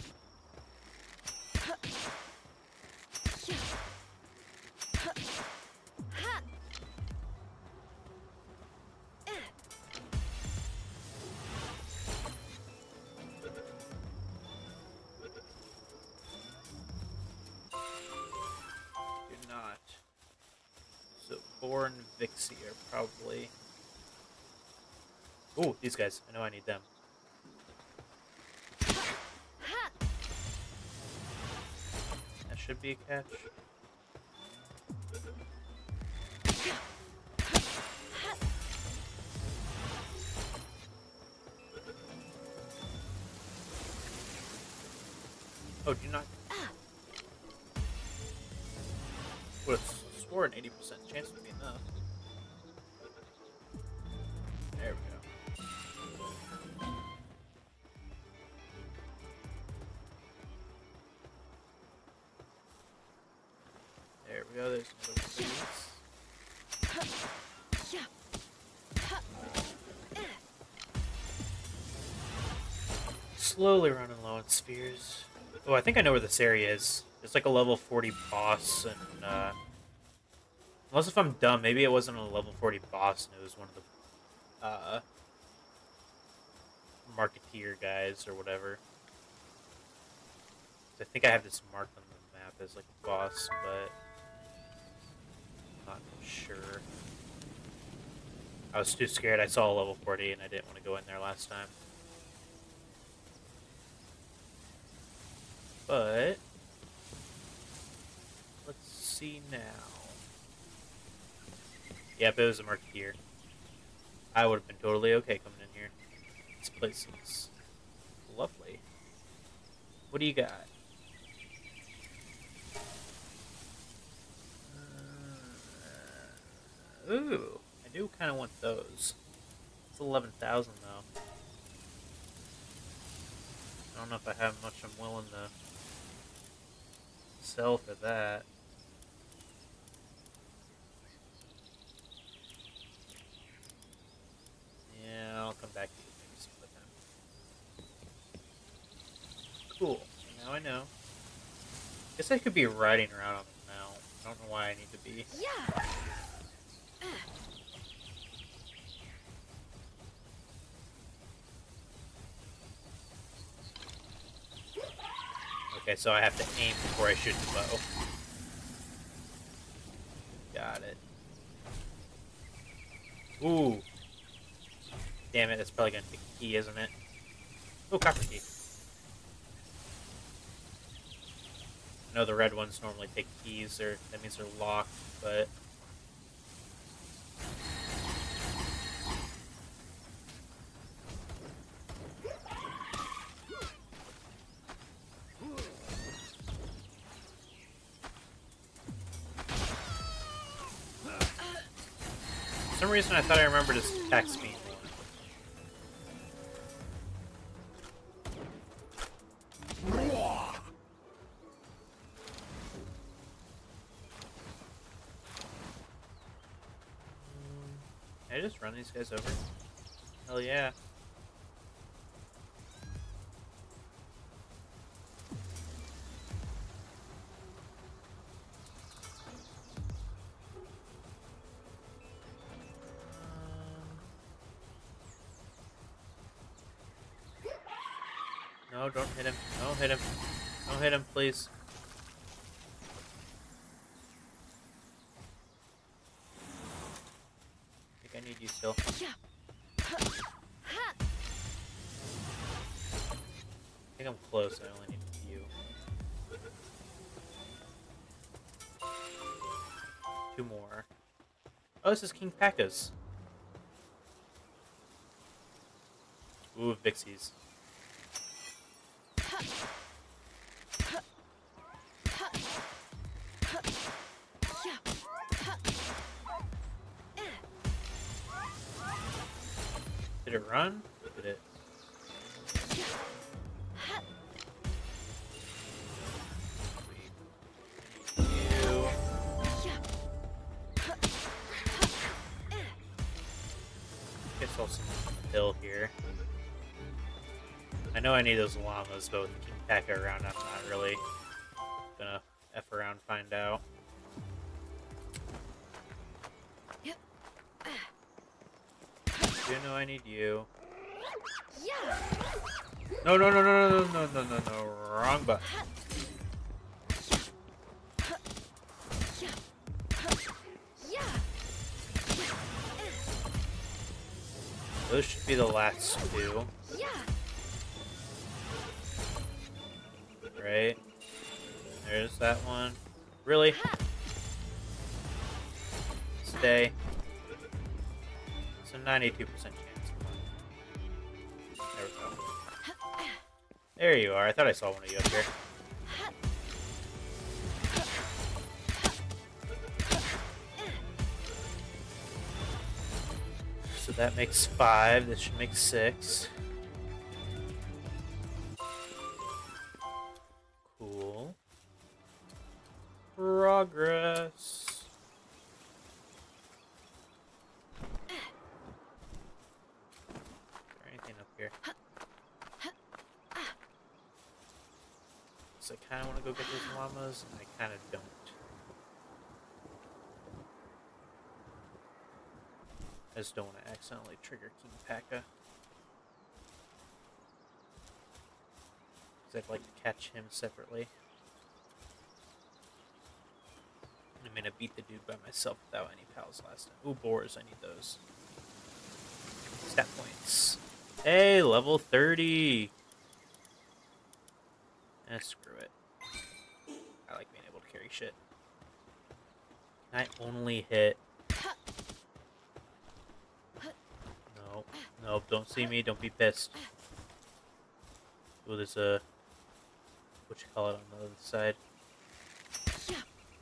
Boar and Vixie are probably... Oh, these guys. I know I need them. That should be a catch. Oh, do you not... Would have swore an eighty percent chance would be enough. There we go. There we go, there's another piece. Slowly running low on spheres. Oh, I think I know where this area is. It's like a level forty boss, and, uh... unless if I'm dumb, maybe it wasn't a level forty boss, and it was one of the, uh... Marketeer guys, or whatever. I think I have this marked on the map as, like, a boss, but... I'm not sure. I was too scared. I saw a level forty, and I didn't want to go in there last time. But... let's see now. Yep, it was a Marketeer. I would have been totally okay coming in here. This place is lovely. What do you got? Uh, ooh, I do kind of want those. It's eleven thousand though. I don't know if I have much I'm willing to sell for that. Yeah, I'll come back to you maybe some other time. Cool. Now I know. Guess I could be riding around on them now. I don't know why I need to be. Yeah. Okay, so I have to aim before I shoot the bow. Got it. Ooh. Damn it, that's probably gonna take a key, isn't it? Oh, copper key. I know the red ones normally take keys, or that means they're locked, but... For some reason I thought I remembered his attack speed. Can I just run these guys over? Hell yeah. No, don't hit him. Don't hit him. Don't hit him, please. I think I need you still. I think I'm close. I only need you. Two more. Oh, this is King P.E.K.K.A.'s. Ooh, Vixie's. Did it run? Did it? You. Guess I'll see the hill here. I know I need those llamas, but with King P.E.K.K.A. around, I'm not really gonna F around find out. You know I need you. Yeah. No, no, no, no, no, no, no, no, no, wrong button. Yeah. Those should be the last two, Yeah. right? There's that one. Really? Stay. It's a ninety-two percent chance. Come on. There we go. There you are. I thought I saw one of you up here. So that makes five. This should make six. Cool. Progress. Is there anything up here? So I kind of want to go get those llamas, and I kind of don't. I just don't want to accidentally trigger King P.E.K.K.A. Because I'd like to catch him separately. I mean, I beat the dude by myself without any pals last time. Ooh, boars, I need those. Stat points. Hey, level thirty! Eh, screw it. I like being able to carry shit. Can I only hit... No, Nope, don't see me. Don't be pissed. Oh, there's a... what you call it on the other side? Yeah.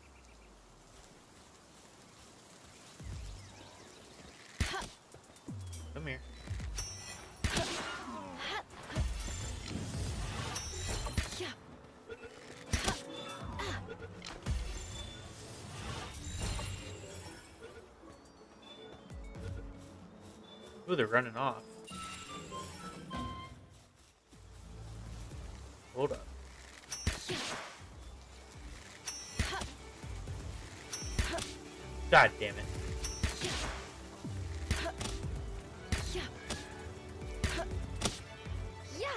Come here. Yeah. Ooh, they're running off. Hold up. God damn it. Yeah. Yeah.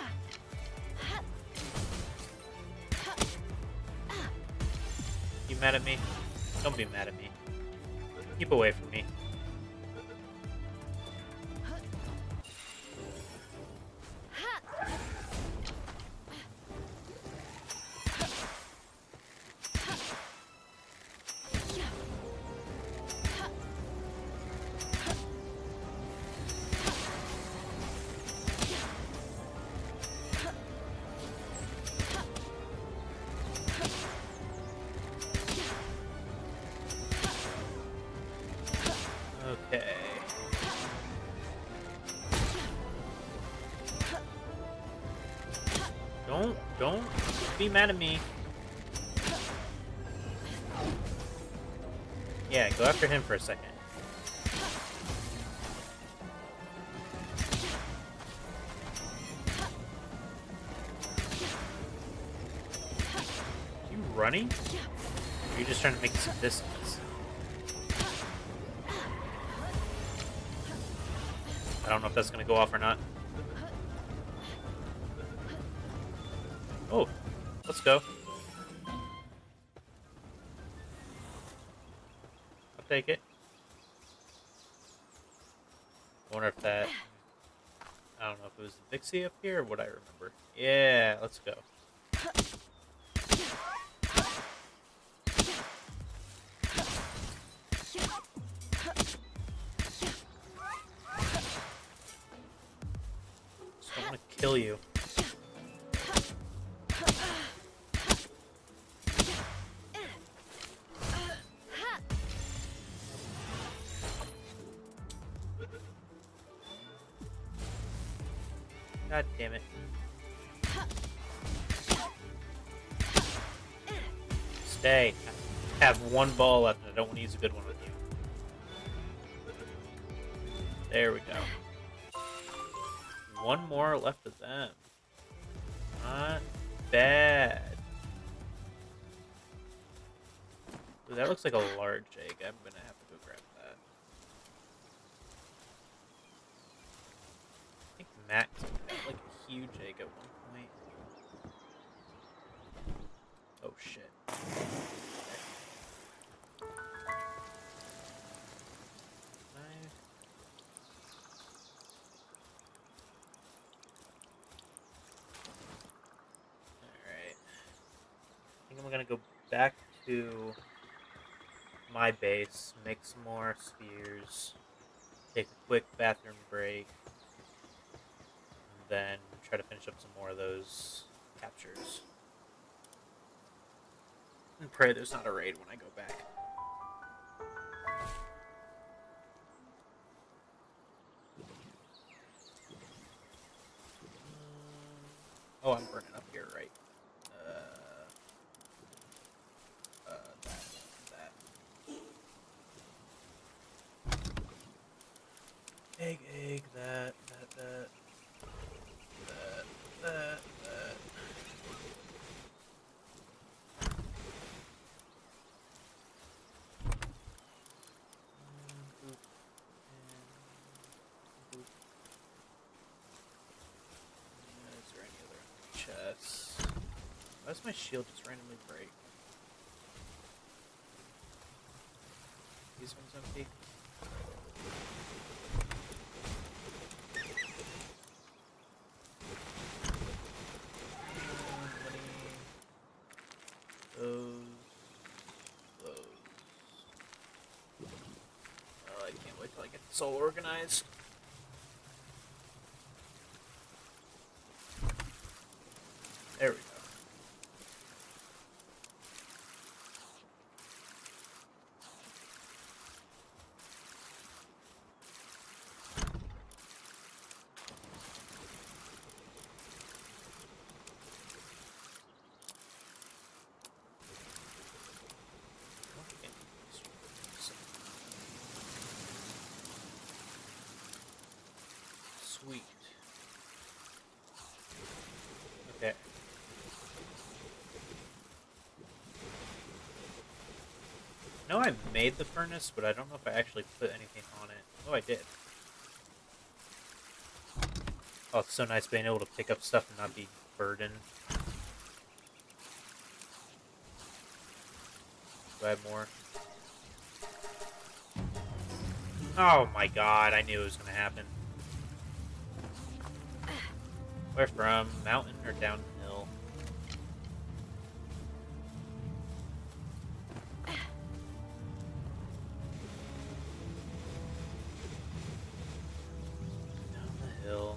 You mad at me? Don't be mad at me. Keep away from me. Okay. Don't, don't be mad at me. Yeah, go after him for a second. Are you running? Or are you just trying to make some distance? I don't know if that's gonna go off or not. Oh, let's go. I'll take it. I wonder if that... I don't know if it was the Vixie up here or what I remember. Yeah, let's go. So I'm gonna kill you. God damn it. Stay. I have one ball left and I don't want to use a good one with you. There we go. One more left of them. Not bad. Ooh, that looks like a large egg. I'm gonna have to go grab that. I think Max had like a huge egg at one point. Oh shit. Knife. Alright. I think I'm gonna go back to my base, make some more spheres, take a quick bathroom break, and then try to finish up some more of those captures. And pray there's not a raid when I go back. Um, oh, I'm burning up here, right? Uh, uh, that, that. Egg, egg, that, that, that, that, that, that. And boop, and boop. Uh, is there any other chests? Why does my shield just randomly break? These ones empty. Those, those. Oh, I can't wait till I get this all organized. There we go. Sweet. Okay. No, I made the furnace, but I don't know if I actually put anything on it. Oh, I did. Oh, it's so nice being able to pick up stuff and not be burdened. Do I have more? Oh my god, I knew it was going to happen. Where from? Mountain or downhill? Down the hill.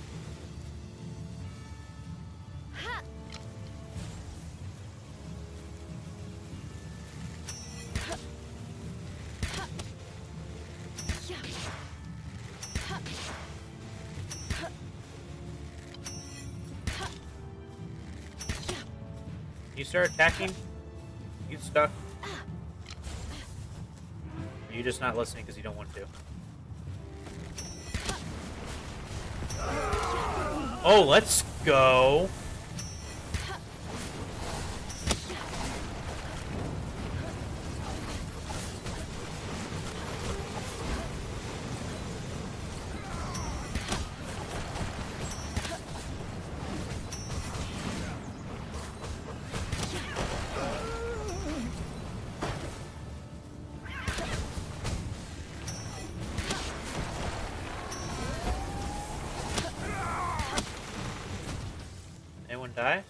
You start attacking? You stuck? Are you just not listening because you don't want to? Oh, let's go! Anyone die?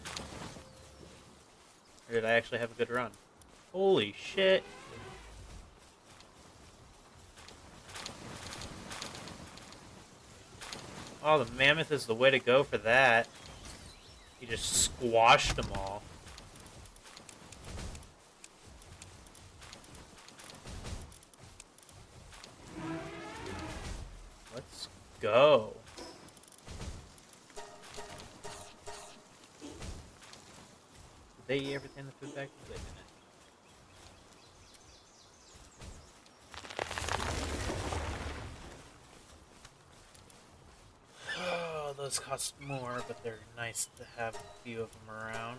Or did I actually have a good run? Holy shit! Oh, the mammoth is the way to go for that. He just squashed them all. Let's go. Did they eat everything in the food bag? They didn't. Oh, those cost more, but they're nice to have a few of them around.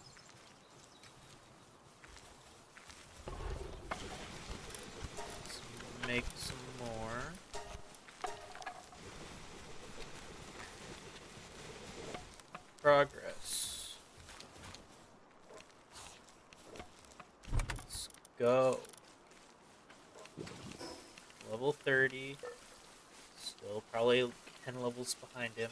Let's make some more. Progress. Let's go. Level thirty. Still probably ten levels behind him.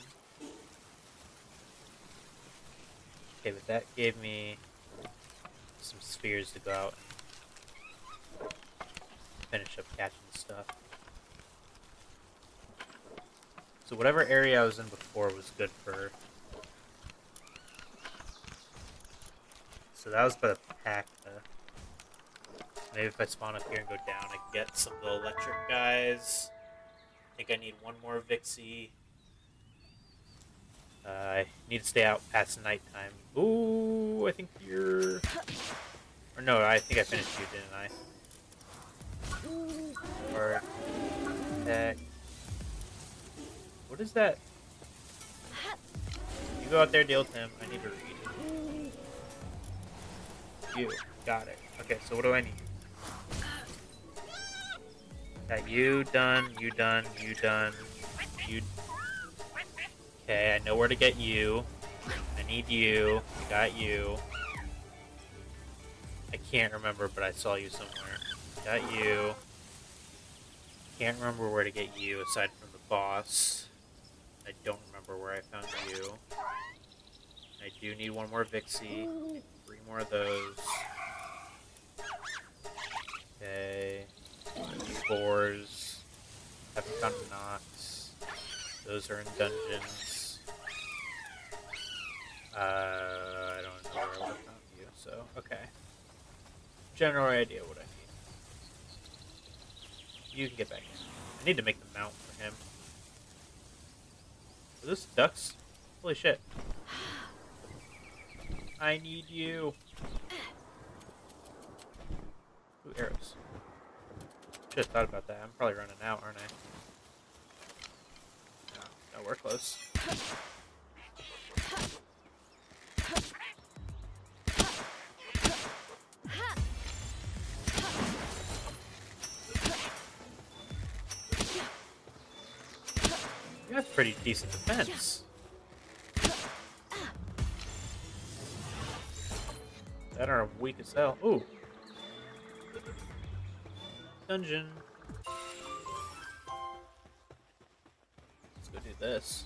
Okay, but that gave me some spheres to go out and finish up catching stuff. So whatever area I was in before was good for. So that was by the pack. Uh, maybe if I spawn up here and go down, I can get some of the electric guys. I think I need one more Vixie. Uh, I need to stay out past nighttime. Ooh, I think you're... Or no, I think I finished you, didn't I? Or... Heck. What is that? You go out there, deal with him. I need to read. You. Got it. Okay, so what do I need? Got you done, you done, you done, you... Okay, I know where to get you. I need you. I got you. I can't remember, but I saw you somewhere. Got you. Can't remember where to get you aside from the boss. I don't remember where I found you. I do need one more Vixie. Three more of those. Okay. Spores. Haven't found Nox. Those are in dungeons. Uh, I don't know where I left on you, so okay. General idea what I need. You can get back in. I need to make the mount for him. Are those ducks? Holy shit. I need you. Ooh, arrows. Should have thought about that. I'm probably running out, aren't I? No, no, we're close. You have pretty decent defense. That are weak as hell. Ooh. Dungeon. Let's go do this.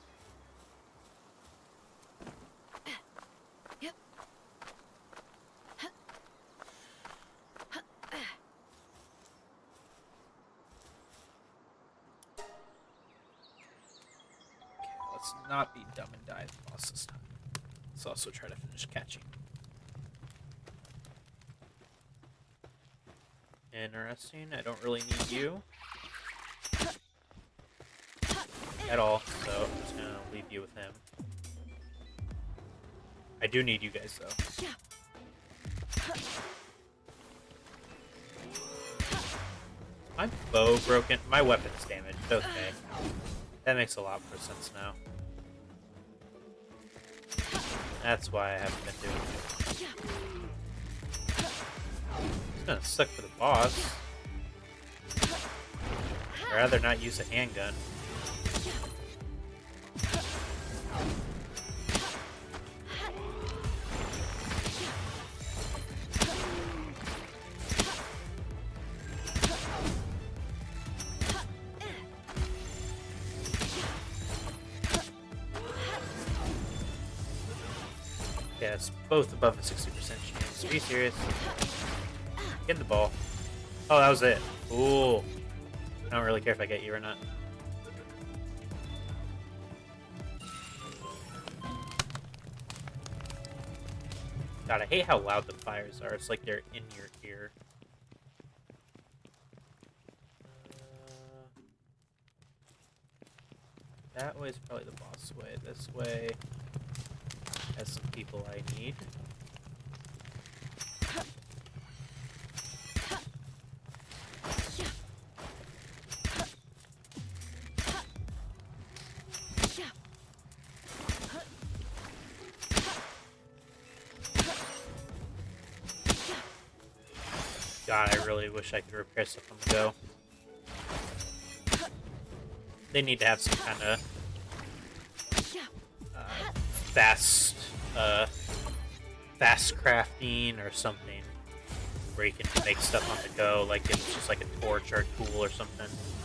Yep. Let's not be dumb and die the boss this time. Let's also try to finish catching. Interesting. I don't really need you at all, so I'm just gonna leave you with him. I do need you guys though. My bow broken. My weapon's damaged. Okay, that makes a lot more sense now. That's why I haven't been doing it. It's gonna suck for the boss. I'd rather not use a handgun. Yes, both above a sixty percent chance. Are you serious? Get the ball. Oh, that was it. Ooh. I don't really care if I get you or not. God, I hate how loud the fires are. It's like they're in your ear. Uh, that way's probably the boss way. This way has some people I need. God, I really wish I could repair stuff on the go. They need to have some kind of uh, fast, uh, fast crafting or something where you can make stuff on the go, like it's just like a torch or a tool or something.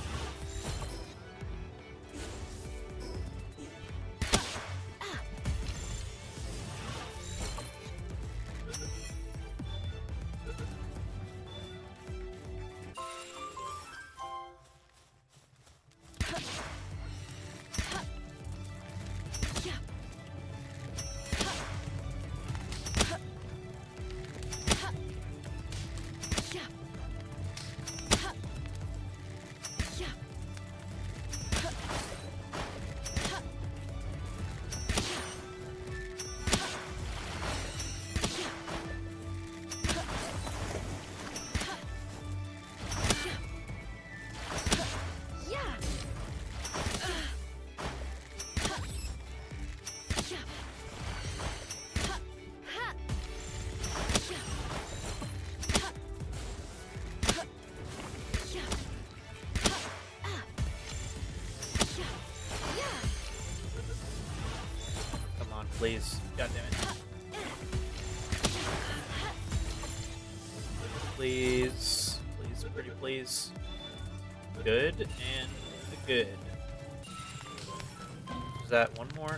Please. God damn it. Please. Please, pretty please. Good and good. Is that one more?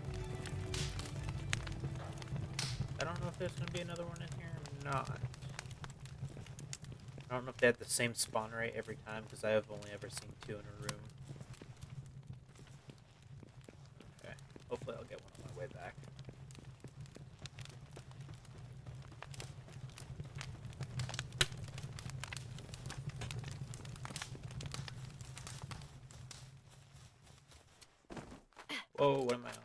I don't know if there's going to be another one in here or not. I don't know if they have the same spawn rate every time, because I have only ever seen two in a room. Okay. Hopefully I'll get one on my way back. Whoa, what am I on?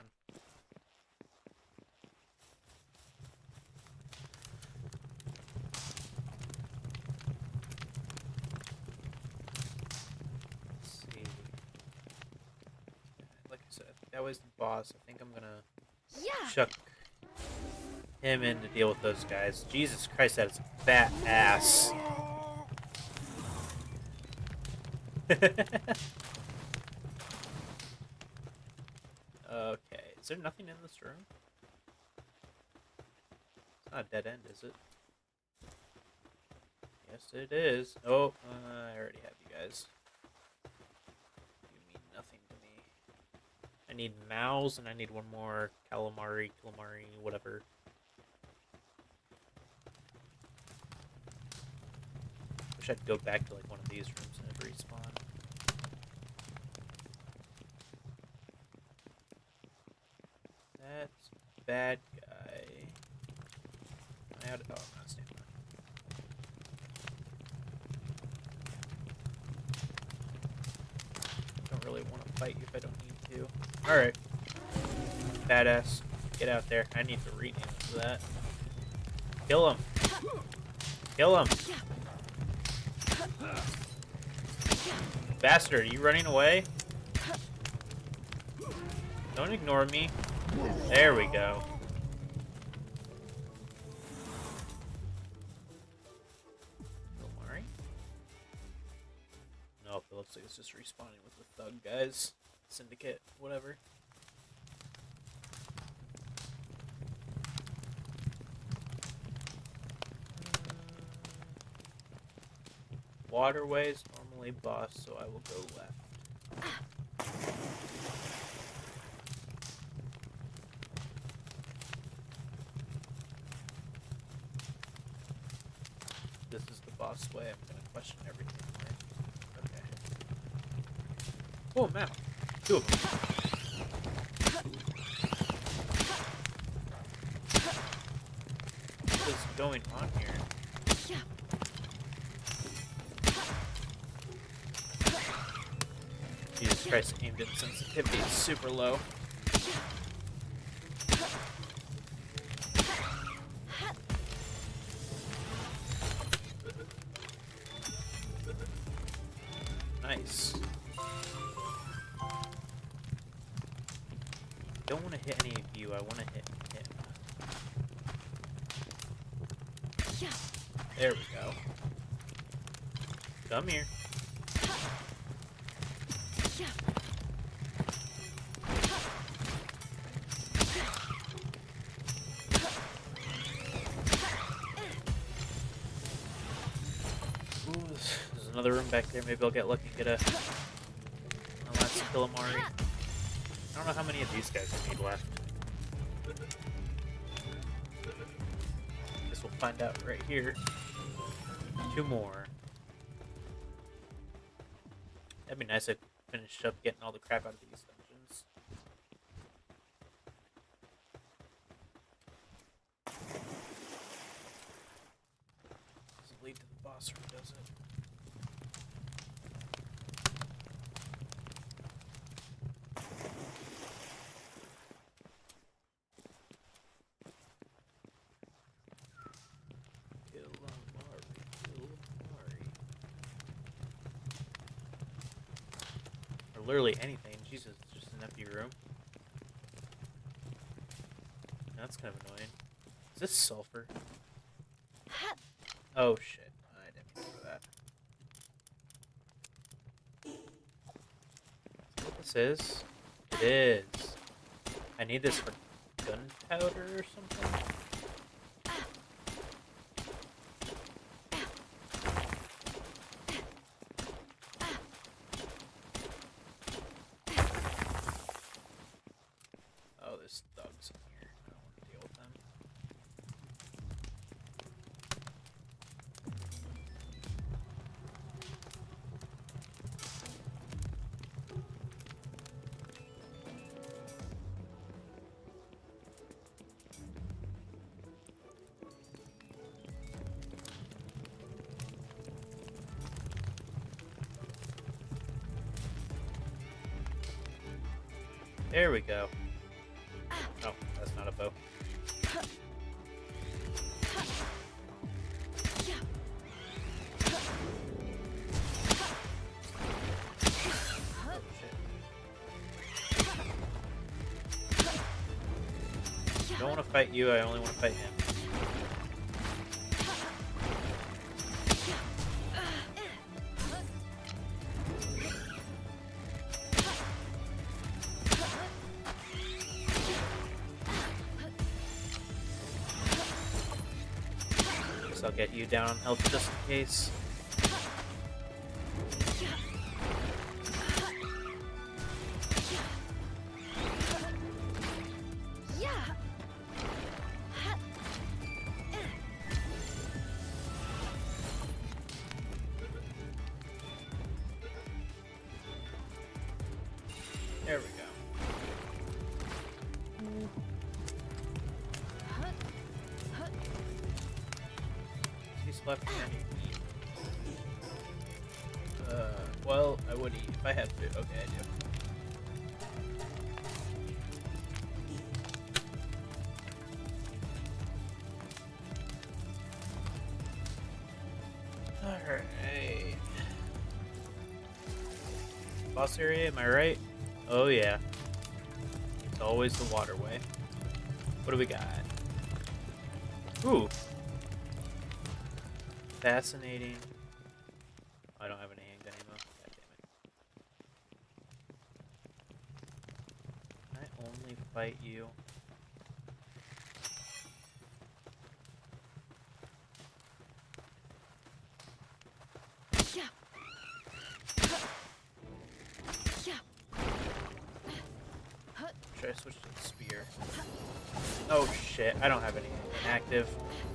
Let's see. Like I said, I think that was the boss. I think I'm gonna Yeah. chuck him in to deal with those guys. Jesus Christ, that is a fat ass. Okay, is there nothing in this room? It's not a dead end, is it? Yes, it is. Oh, uh, I already have you guys. You mean nothing to me. I need mouse, and I need one more calamari, calamari, whatever. Wish I'd go back to like one of these rooms and it'd respawn. That's bad guy. I had, oh, I'm not standing by. Don't really want to fight you if I don't need to. Alright. Badass. Get out there. I need to rename it for that. Kill him. Kill him. Bastard, are you running away? Don't ignore me. There we go. Calamari? Nope, it looks like it's just respawning with the thug guys. Syndicate, whatever. Waterways normally boss, so I will go left. This is the boss way. I'm gonna question everything, right? Okay. Oh, map. Two of them. What is going on here? Yeah. Jesus Christ, aimed in sensitivity is super low. Nice. Don't want to hit any of you, I want to hit him. Yeah. There we go. Come here. Yeah. Ooh, there's another room back there. Maybe I'll get lucky and get a, a last calamari. I don't know how many of these guys I need left. Guess we'll find out right here. Two more. That'd be nice if I finished up getting all the crap out of these dungeons. Doesn't lead to the boss room, does it? Calamari, calamari. Or literally anything. Jesus, it's just an empty room. That's kind of annoying. Is this sulfur? Oh shit. I didn't mean to do that. Is that what this is? It is. I need this for gunpowder or something? Oh, there's thugs in here. I don't want to deal with them. There we go. Oh, that's not a bow. Oh, shit. I don't want to fight you, I only want to fight him. Guess I'll get you down on health just in case. There we go. He's left me any meat. Uh, well, I would eat if I had to. Okay, I do. Alright. Boss area, am I right? Oh yeah. It's always the waterway. What do we got? Ooh. Fascinating. I don't have any handgun ammo. God damn it. Can I only fight you? Should I switch to the spear? Oh shit, I don't have any active.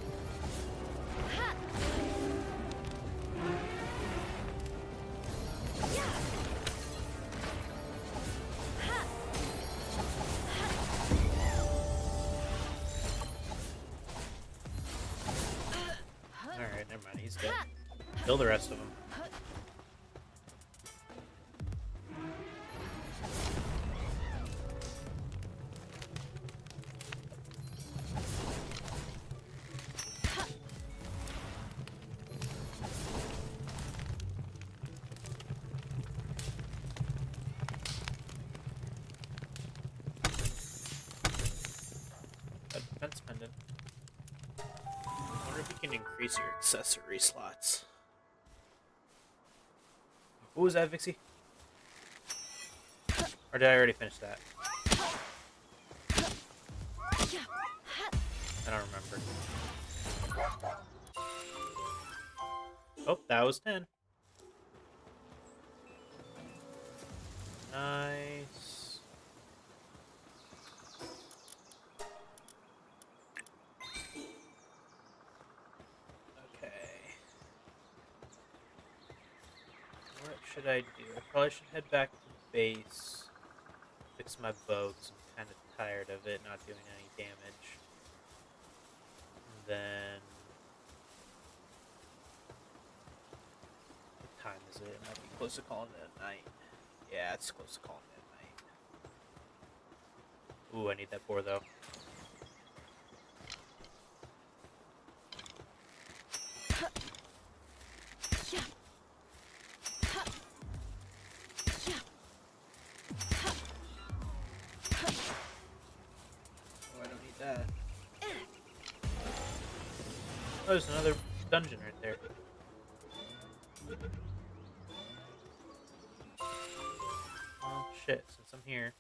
Alright, never mind, he's dead. Kill the rest of them. A defense pendant. I wonder if you can increase your accessory slots. What was that, Vixie? Or did I already finish that? I don't remember. Oh, that was ten. Nice. Okay. What should I do? I probably should head back to base. Fix my bow because I'm kind of tired of it not doing any damage. And then... what time is it? It might be close to calling it at night. Yeah, it's close to calling it at night. Ooh, I need that boar though. That. Oh, there's another dungeon right there. Oh shit, since I'm here.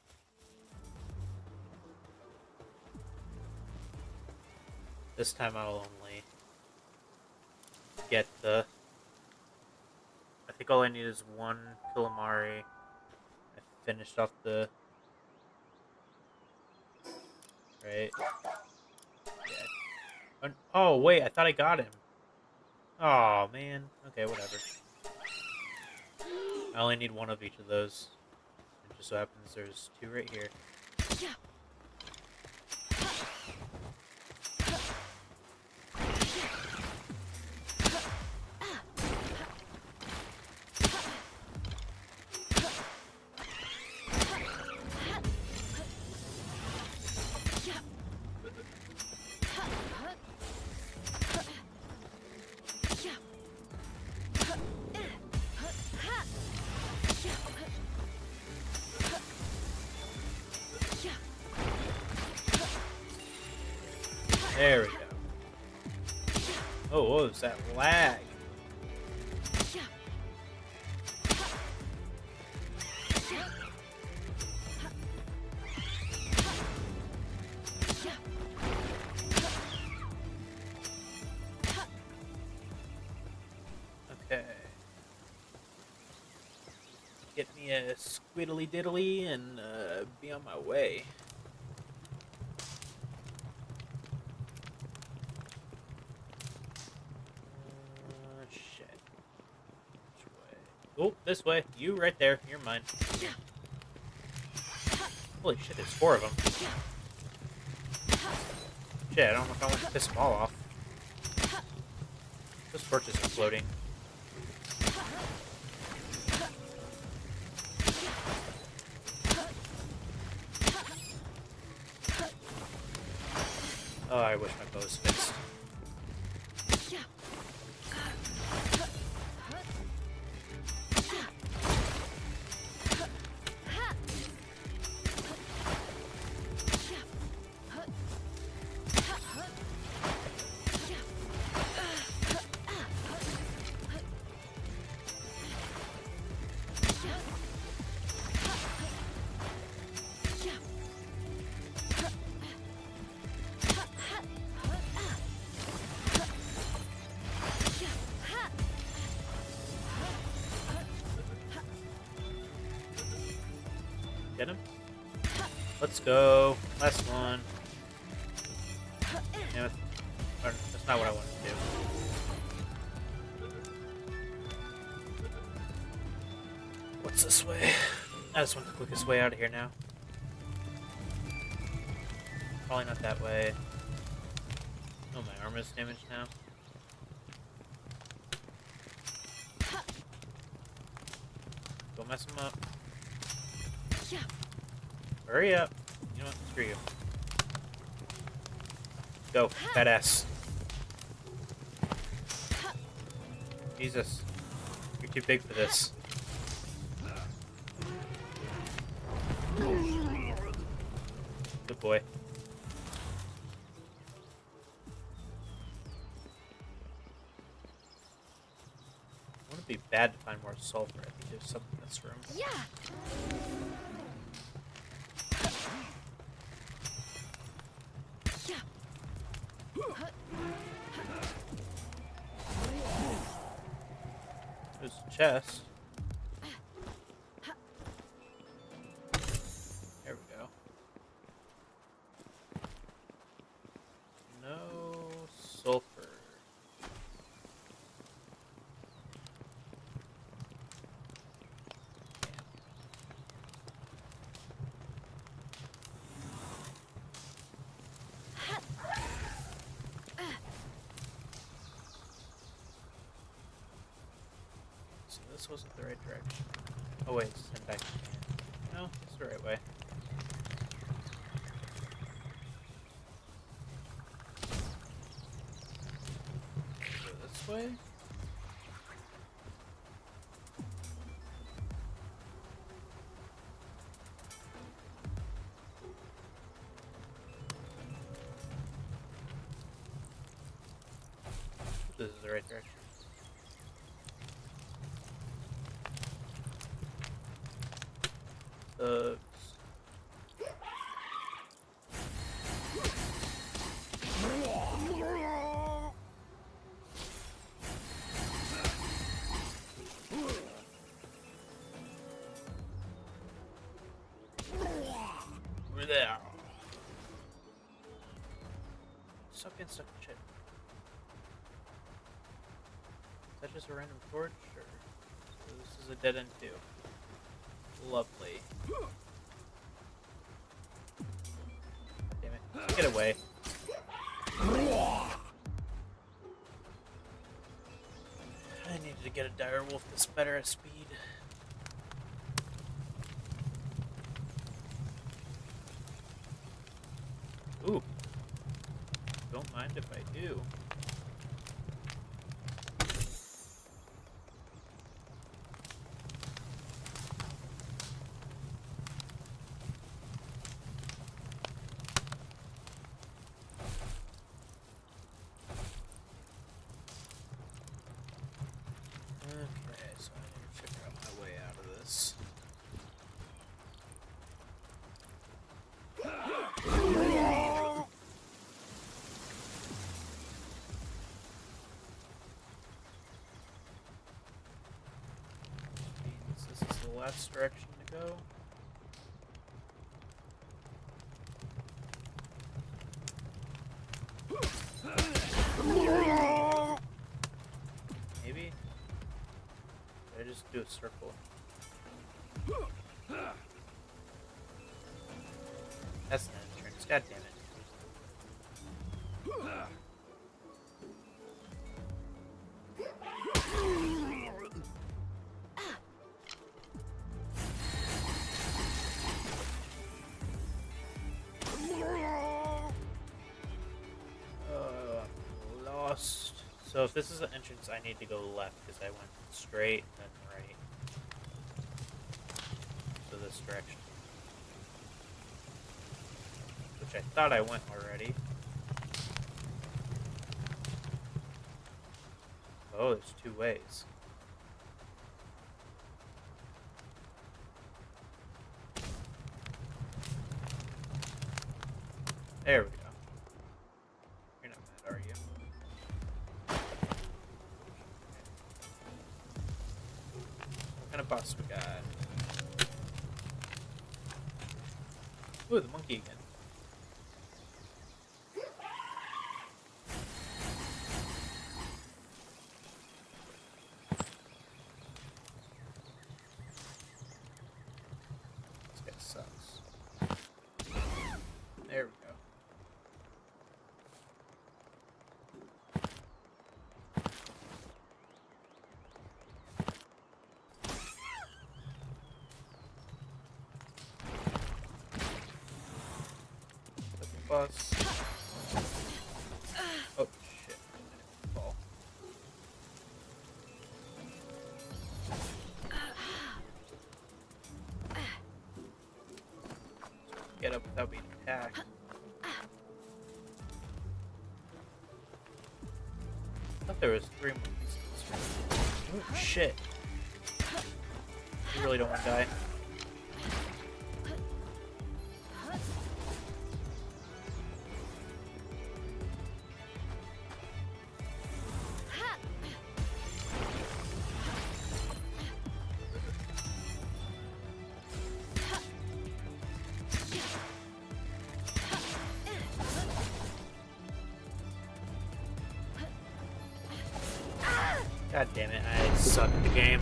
This time I'll only get the... I think all I need is one Killamari. I finished off the... Right. Yeah. Oh, wait, I thought I got him. Oh, man. Okay, whatever. I only need one of each of those. It just so happens there's two right here. There we go. Oh, what was that lag? Yeah. Okay. Get me a squiddly diddly and uh, be on my way. Uh, shit. Which way? Oh, this way. You right there. You're mine. Holy shit, there's four of them. Shit, I don't know if I want to piss them all off. Those torches are floating. Oh, I wish my bow was fixed. Get him? Let's go. Last one. Damn it. Or, that's not what I wanted to do. What's this way? I just want the quickest way out of here now. Probably not that way. Oh, my armor is damaged now. Go mess him up. Hurry up. You know what? Screw you. Go. Badass. Jesus. You're too big for this. Good boy. Wouldn't it be bad to find more sulfur? I think there's something in this room. Yeah. There's a chest. There we go. No sulfur. So this wasn't the right direction. Oh wait, send back again. No, it's the right way. Go this way? This is the right direction. Uh, Over there. Suck in, suck shit. Is that just a random torch, or so this is a dead end too? Lovely. Damn it! Just get away. I needed to get a dire wolf that's better at speed. Ooh. Don't mind if I do. last direction to go. Maybe? Did I just do a circle? That's an entrance. God damn it. So if this is an entrance, I need to go left because I went straight and then right. So this direction. Which I thought I went already. Oh, there's two ways. There we go. You're not mad, are you? What kind of boss we got? Ooh, the monkey again. This guy sucks. There we go. Bus. Oh shit. Fall. Get up without being attacked. I thought there was three monkeys in this room. Oh shit. You really don't want to die. God damn it, I suck at the game.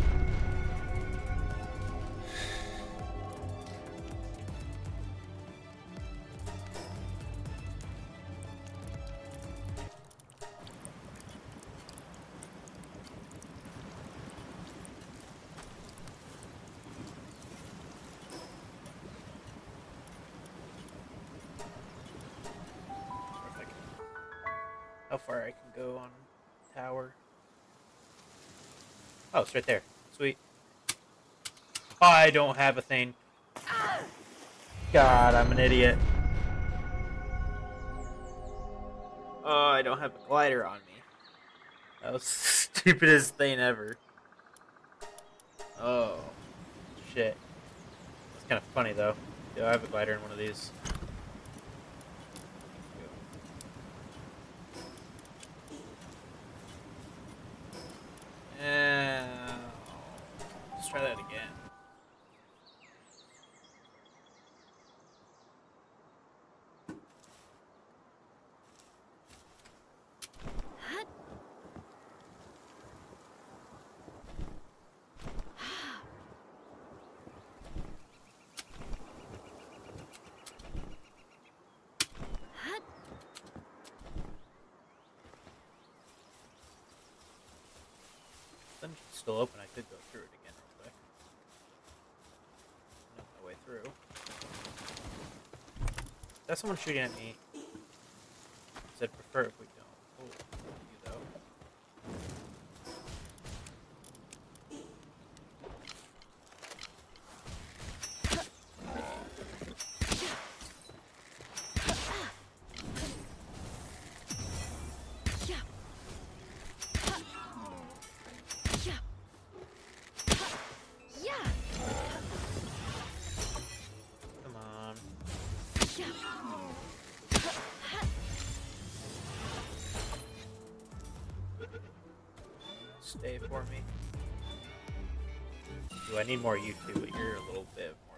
Perfect. How far I can go on tower? Oh, it's right there. Sweet. I don't have a thing. God, I'm an idiot. Oh, I don't have a glider on me. That was the stupidest thing ever. Oh, shit. It's kind of funny, though. Do I have a glider in one of these? Uh, let's try that again. Dungeon's still open. I could go through it again real quick. Know my way through. That's someone shooting at me. I said prefer if we don't. Oh, you though. Come on. Stay for me. Ooh, I need more you two, but you're a little bit more.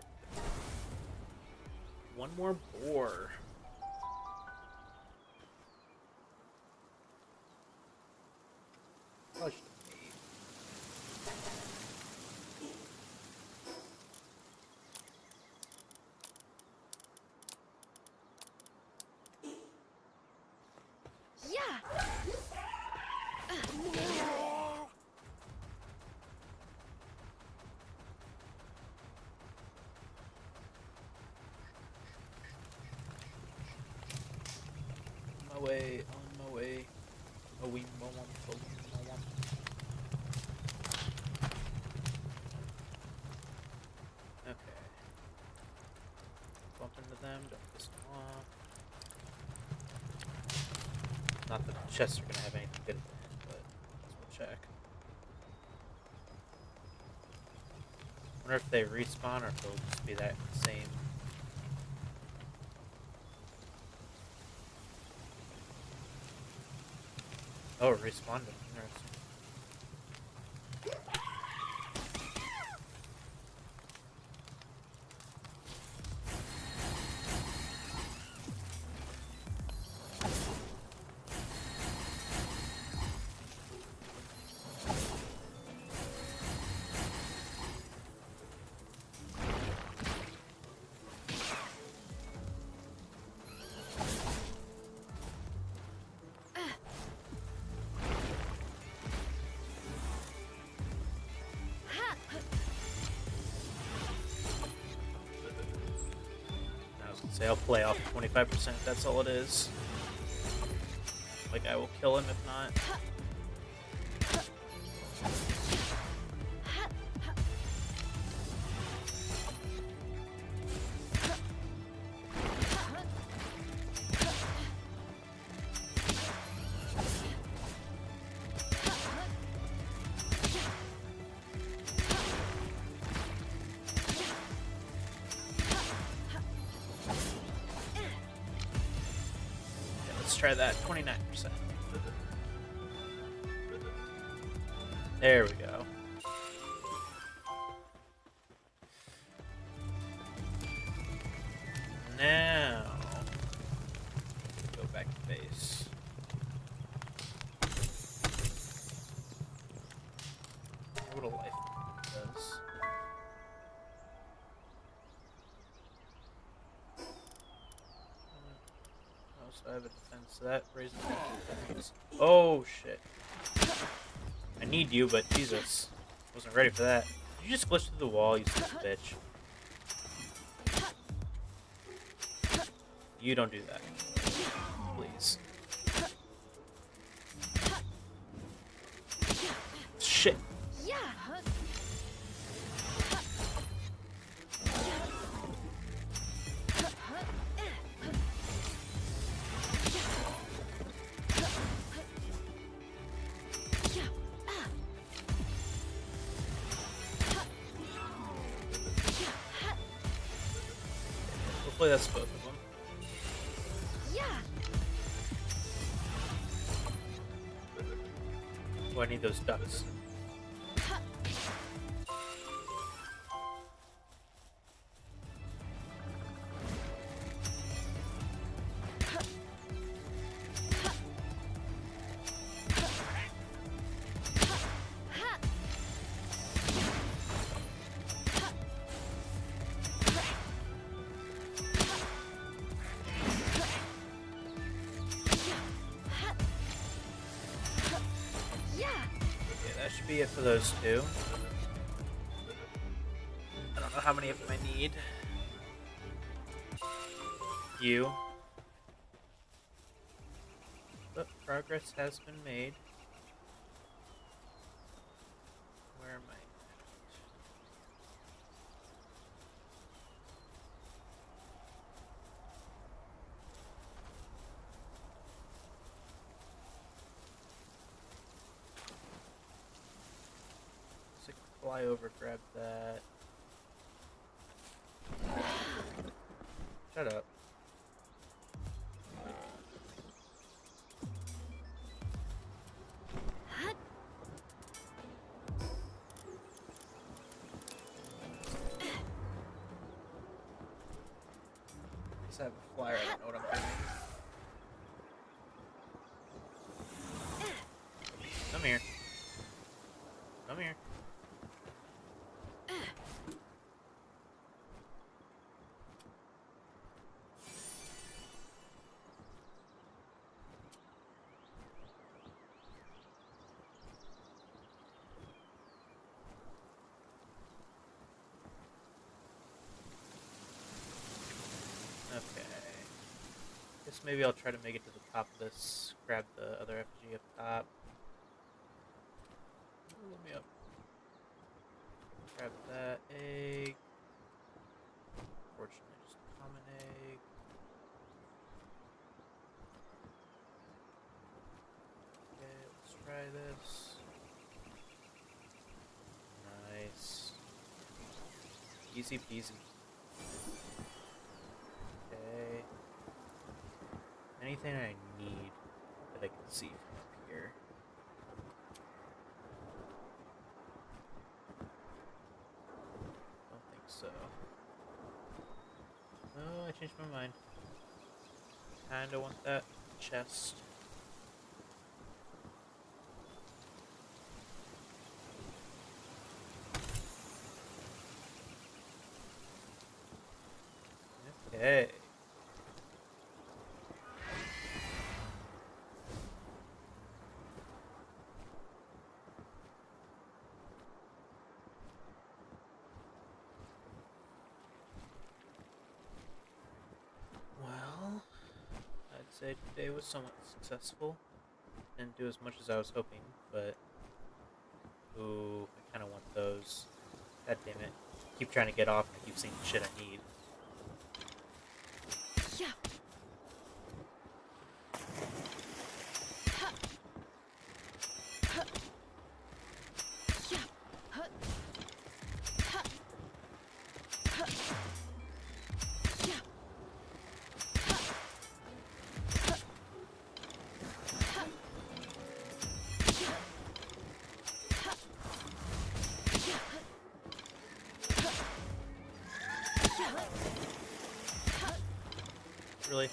One more boar. Flush the meat. Yeah. On my way, on my way. A wee mo wum, a wee mo wum. Okay. Bump into them, don't piss them off. Not that the chests are gonna have anything good at the end, but let's go check. Wonder if they respawn or if it'll just be that same. Oh, it respawned them. Interesting. Say I'll play off twenty-five percent, that's all it is. Like, I will kill him if not. Try that, twenty-nine percent. There we go. Now, go back to base. What a life does. So I have a defense, so that raises my defense. Oh shit. I need you, but Jesus. Wasn't ready for that. Did you just glitch through the wall, you son of a bitch? You don't do that. Please. Shit. Yeah. Hopefully that's both of them. Yeah. Oh, I need those ducks. That should be it for those two. I don't know how many of them I need. You. But progress has been made. Where am I? Fly over, grab that. Shut up. I have a flyer, I don't know what I'm doing. Come here. Come here. Okay. Guess maybe I'll try to make it to the top of this. Grab the other effigy up top. Oh, let me up. Grab that egg. Fortunately, just a common egg. Okay, let's try this. Nice. Easy peasy. Okay. Anything I need that I can see from up here. Don't think so. Oh, I changed my mind. Kinda want that chest. Okay. Well, I'd say today was somewhat successful. Didn't do as much as I was hoping, but ooh, I kind of want those. God damn it! Keep trying to get off, and I keep seeing the shit I need. Yeah. Really?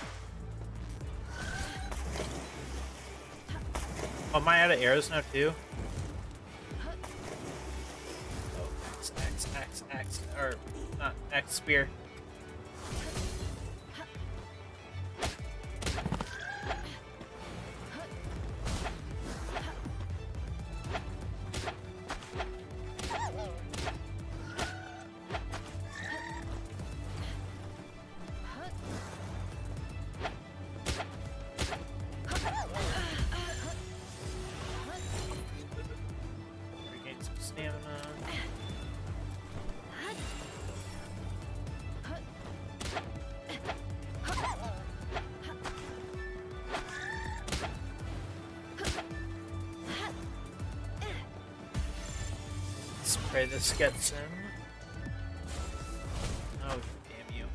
Oh, am I out of arrows now too? Oh, axe, axe, axe, axe, or not axe, spear. Regain some stamina. Let's pray this gets him. Oh, damn you.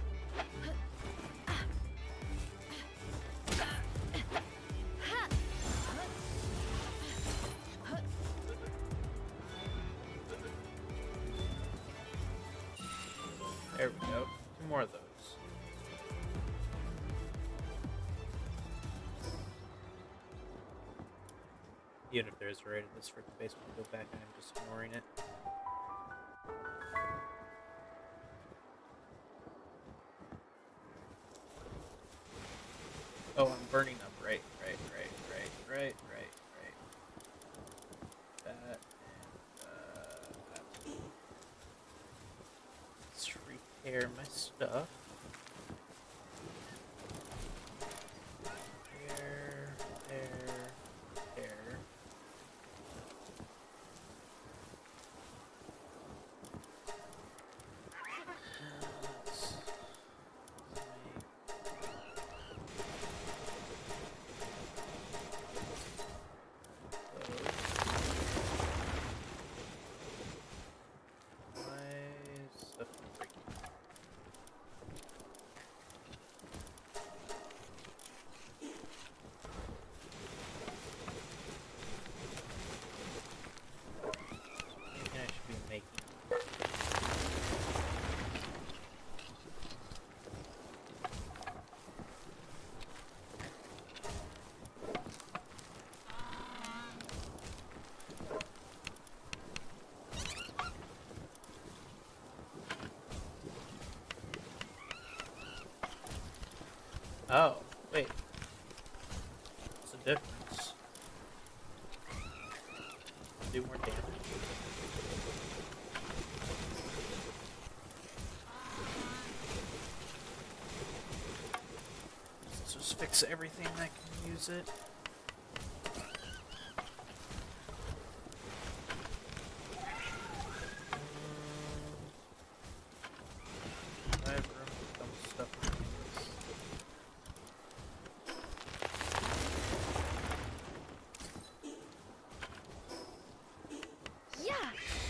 There we go. Two more of those. Even if there's a raid in this freaking basement, go back and I'm just ignoring it. Oh, I'm burning up. Right, right, right, right, right, right, right. That and uh, that. Let's repair my stuff. Repair, repair, repair. Let's Why is stuff not breaking? do more damage. Let's just fix everything that can use it. I have room to dump stuff in this. Yeah.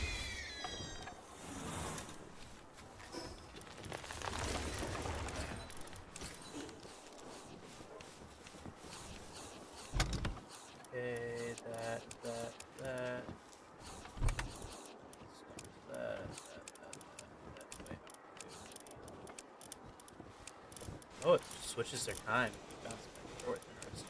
Okay, that, that, that. Stop that, that, that, that, that. Wait, oh, it switches their time. It bounces back and forth. Interesting.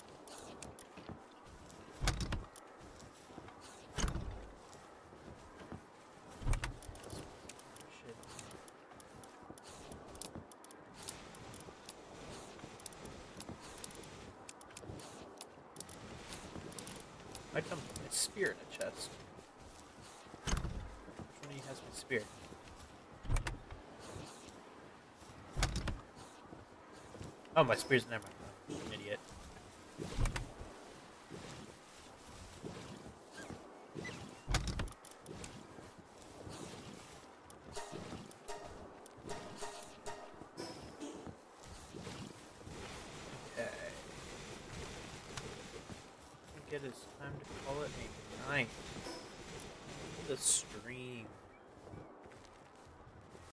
Shit. I come with my spear in a chest. Which one of you has my spear? Oh, my spear's never mind. I'm an idiot. Okay. I think it is time to call it a night. The stream.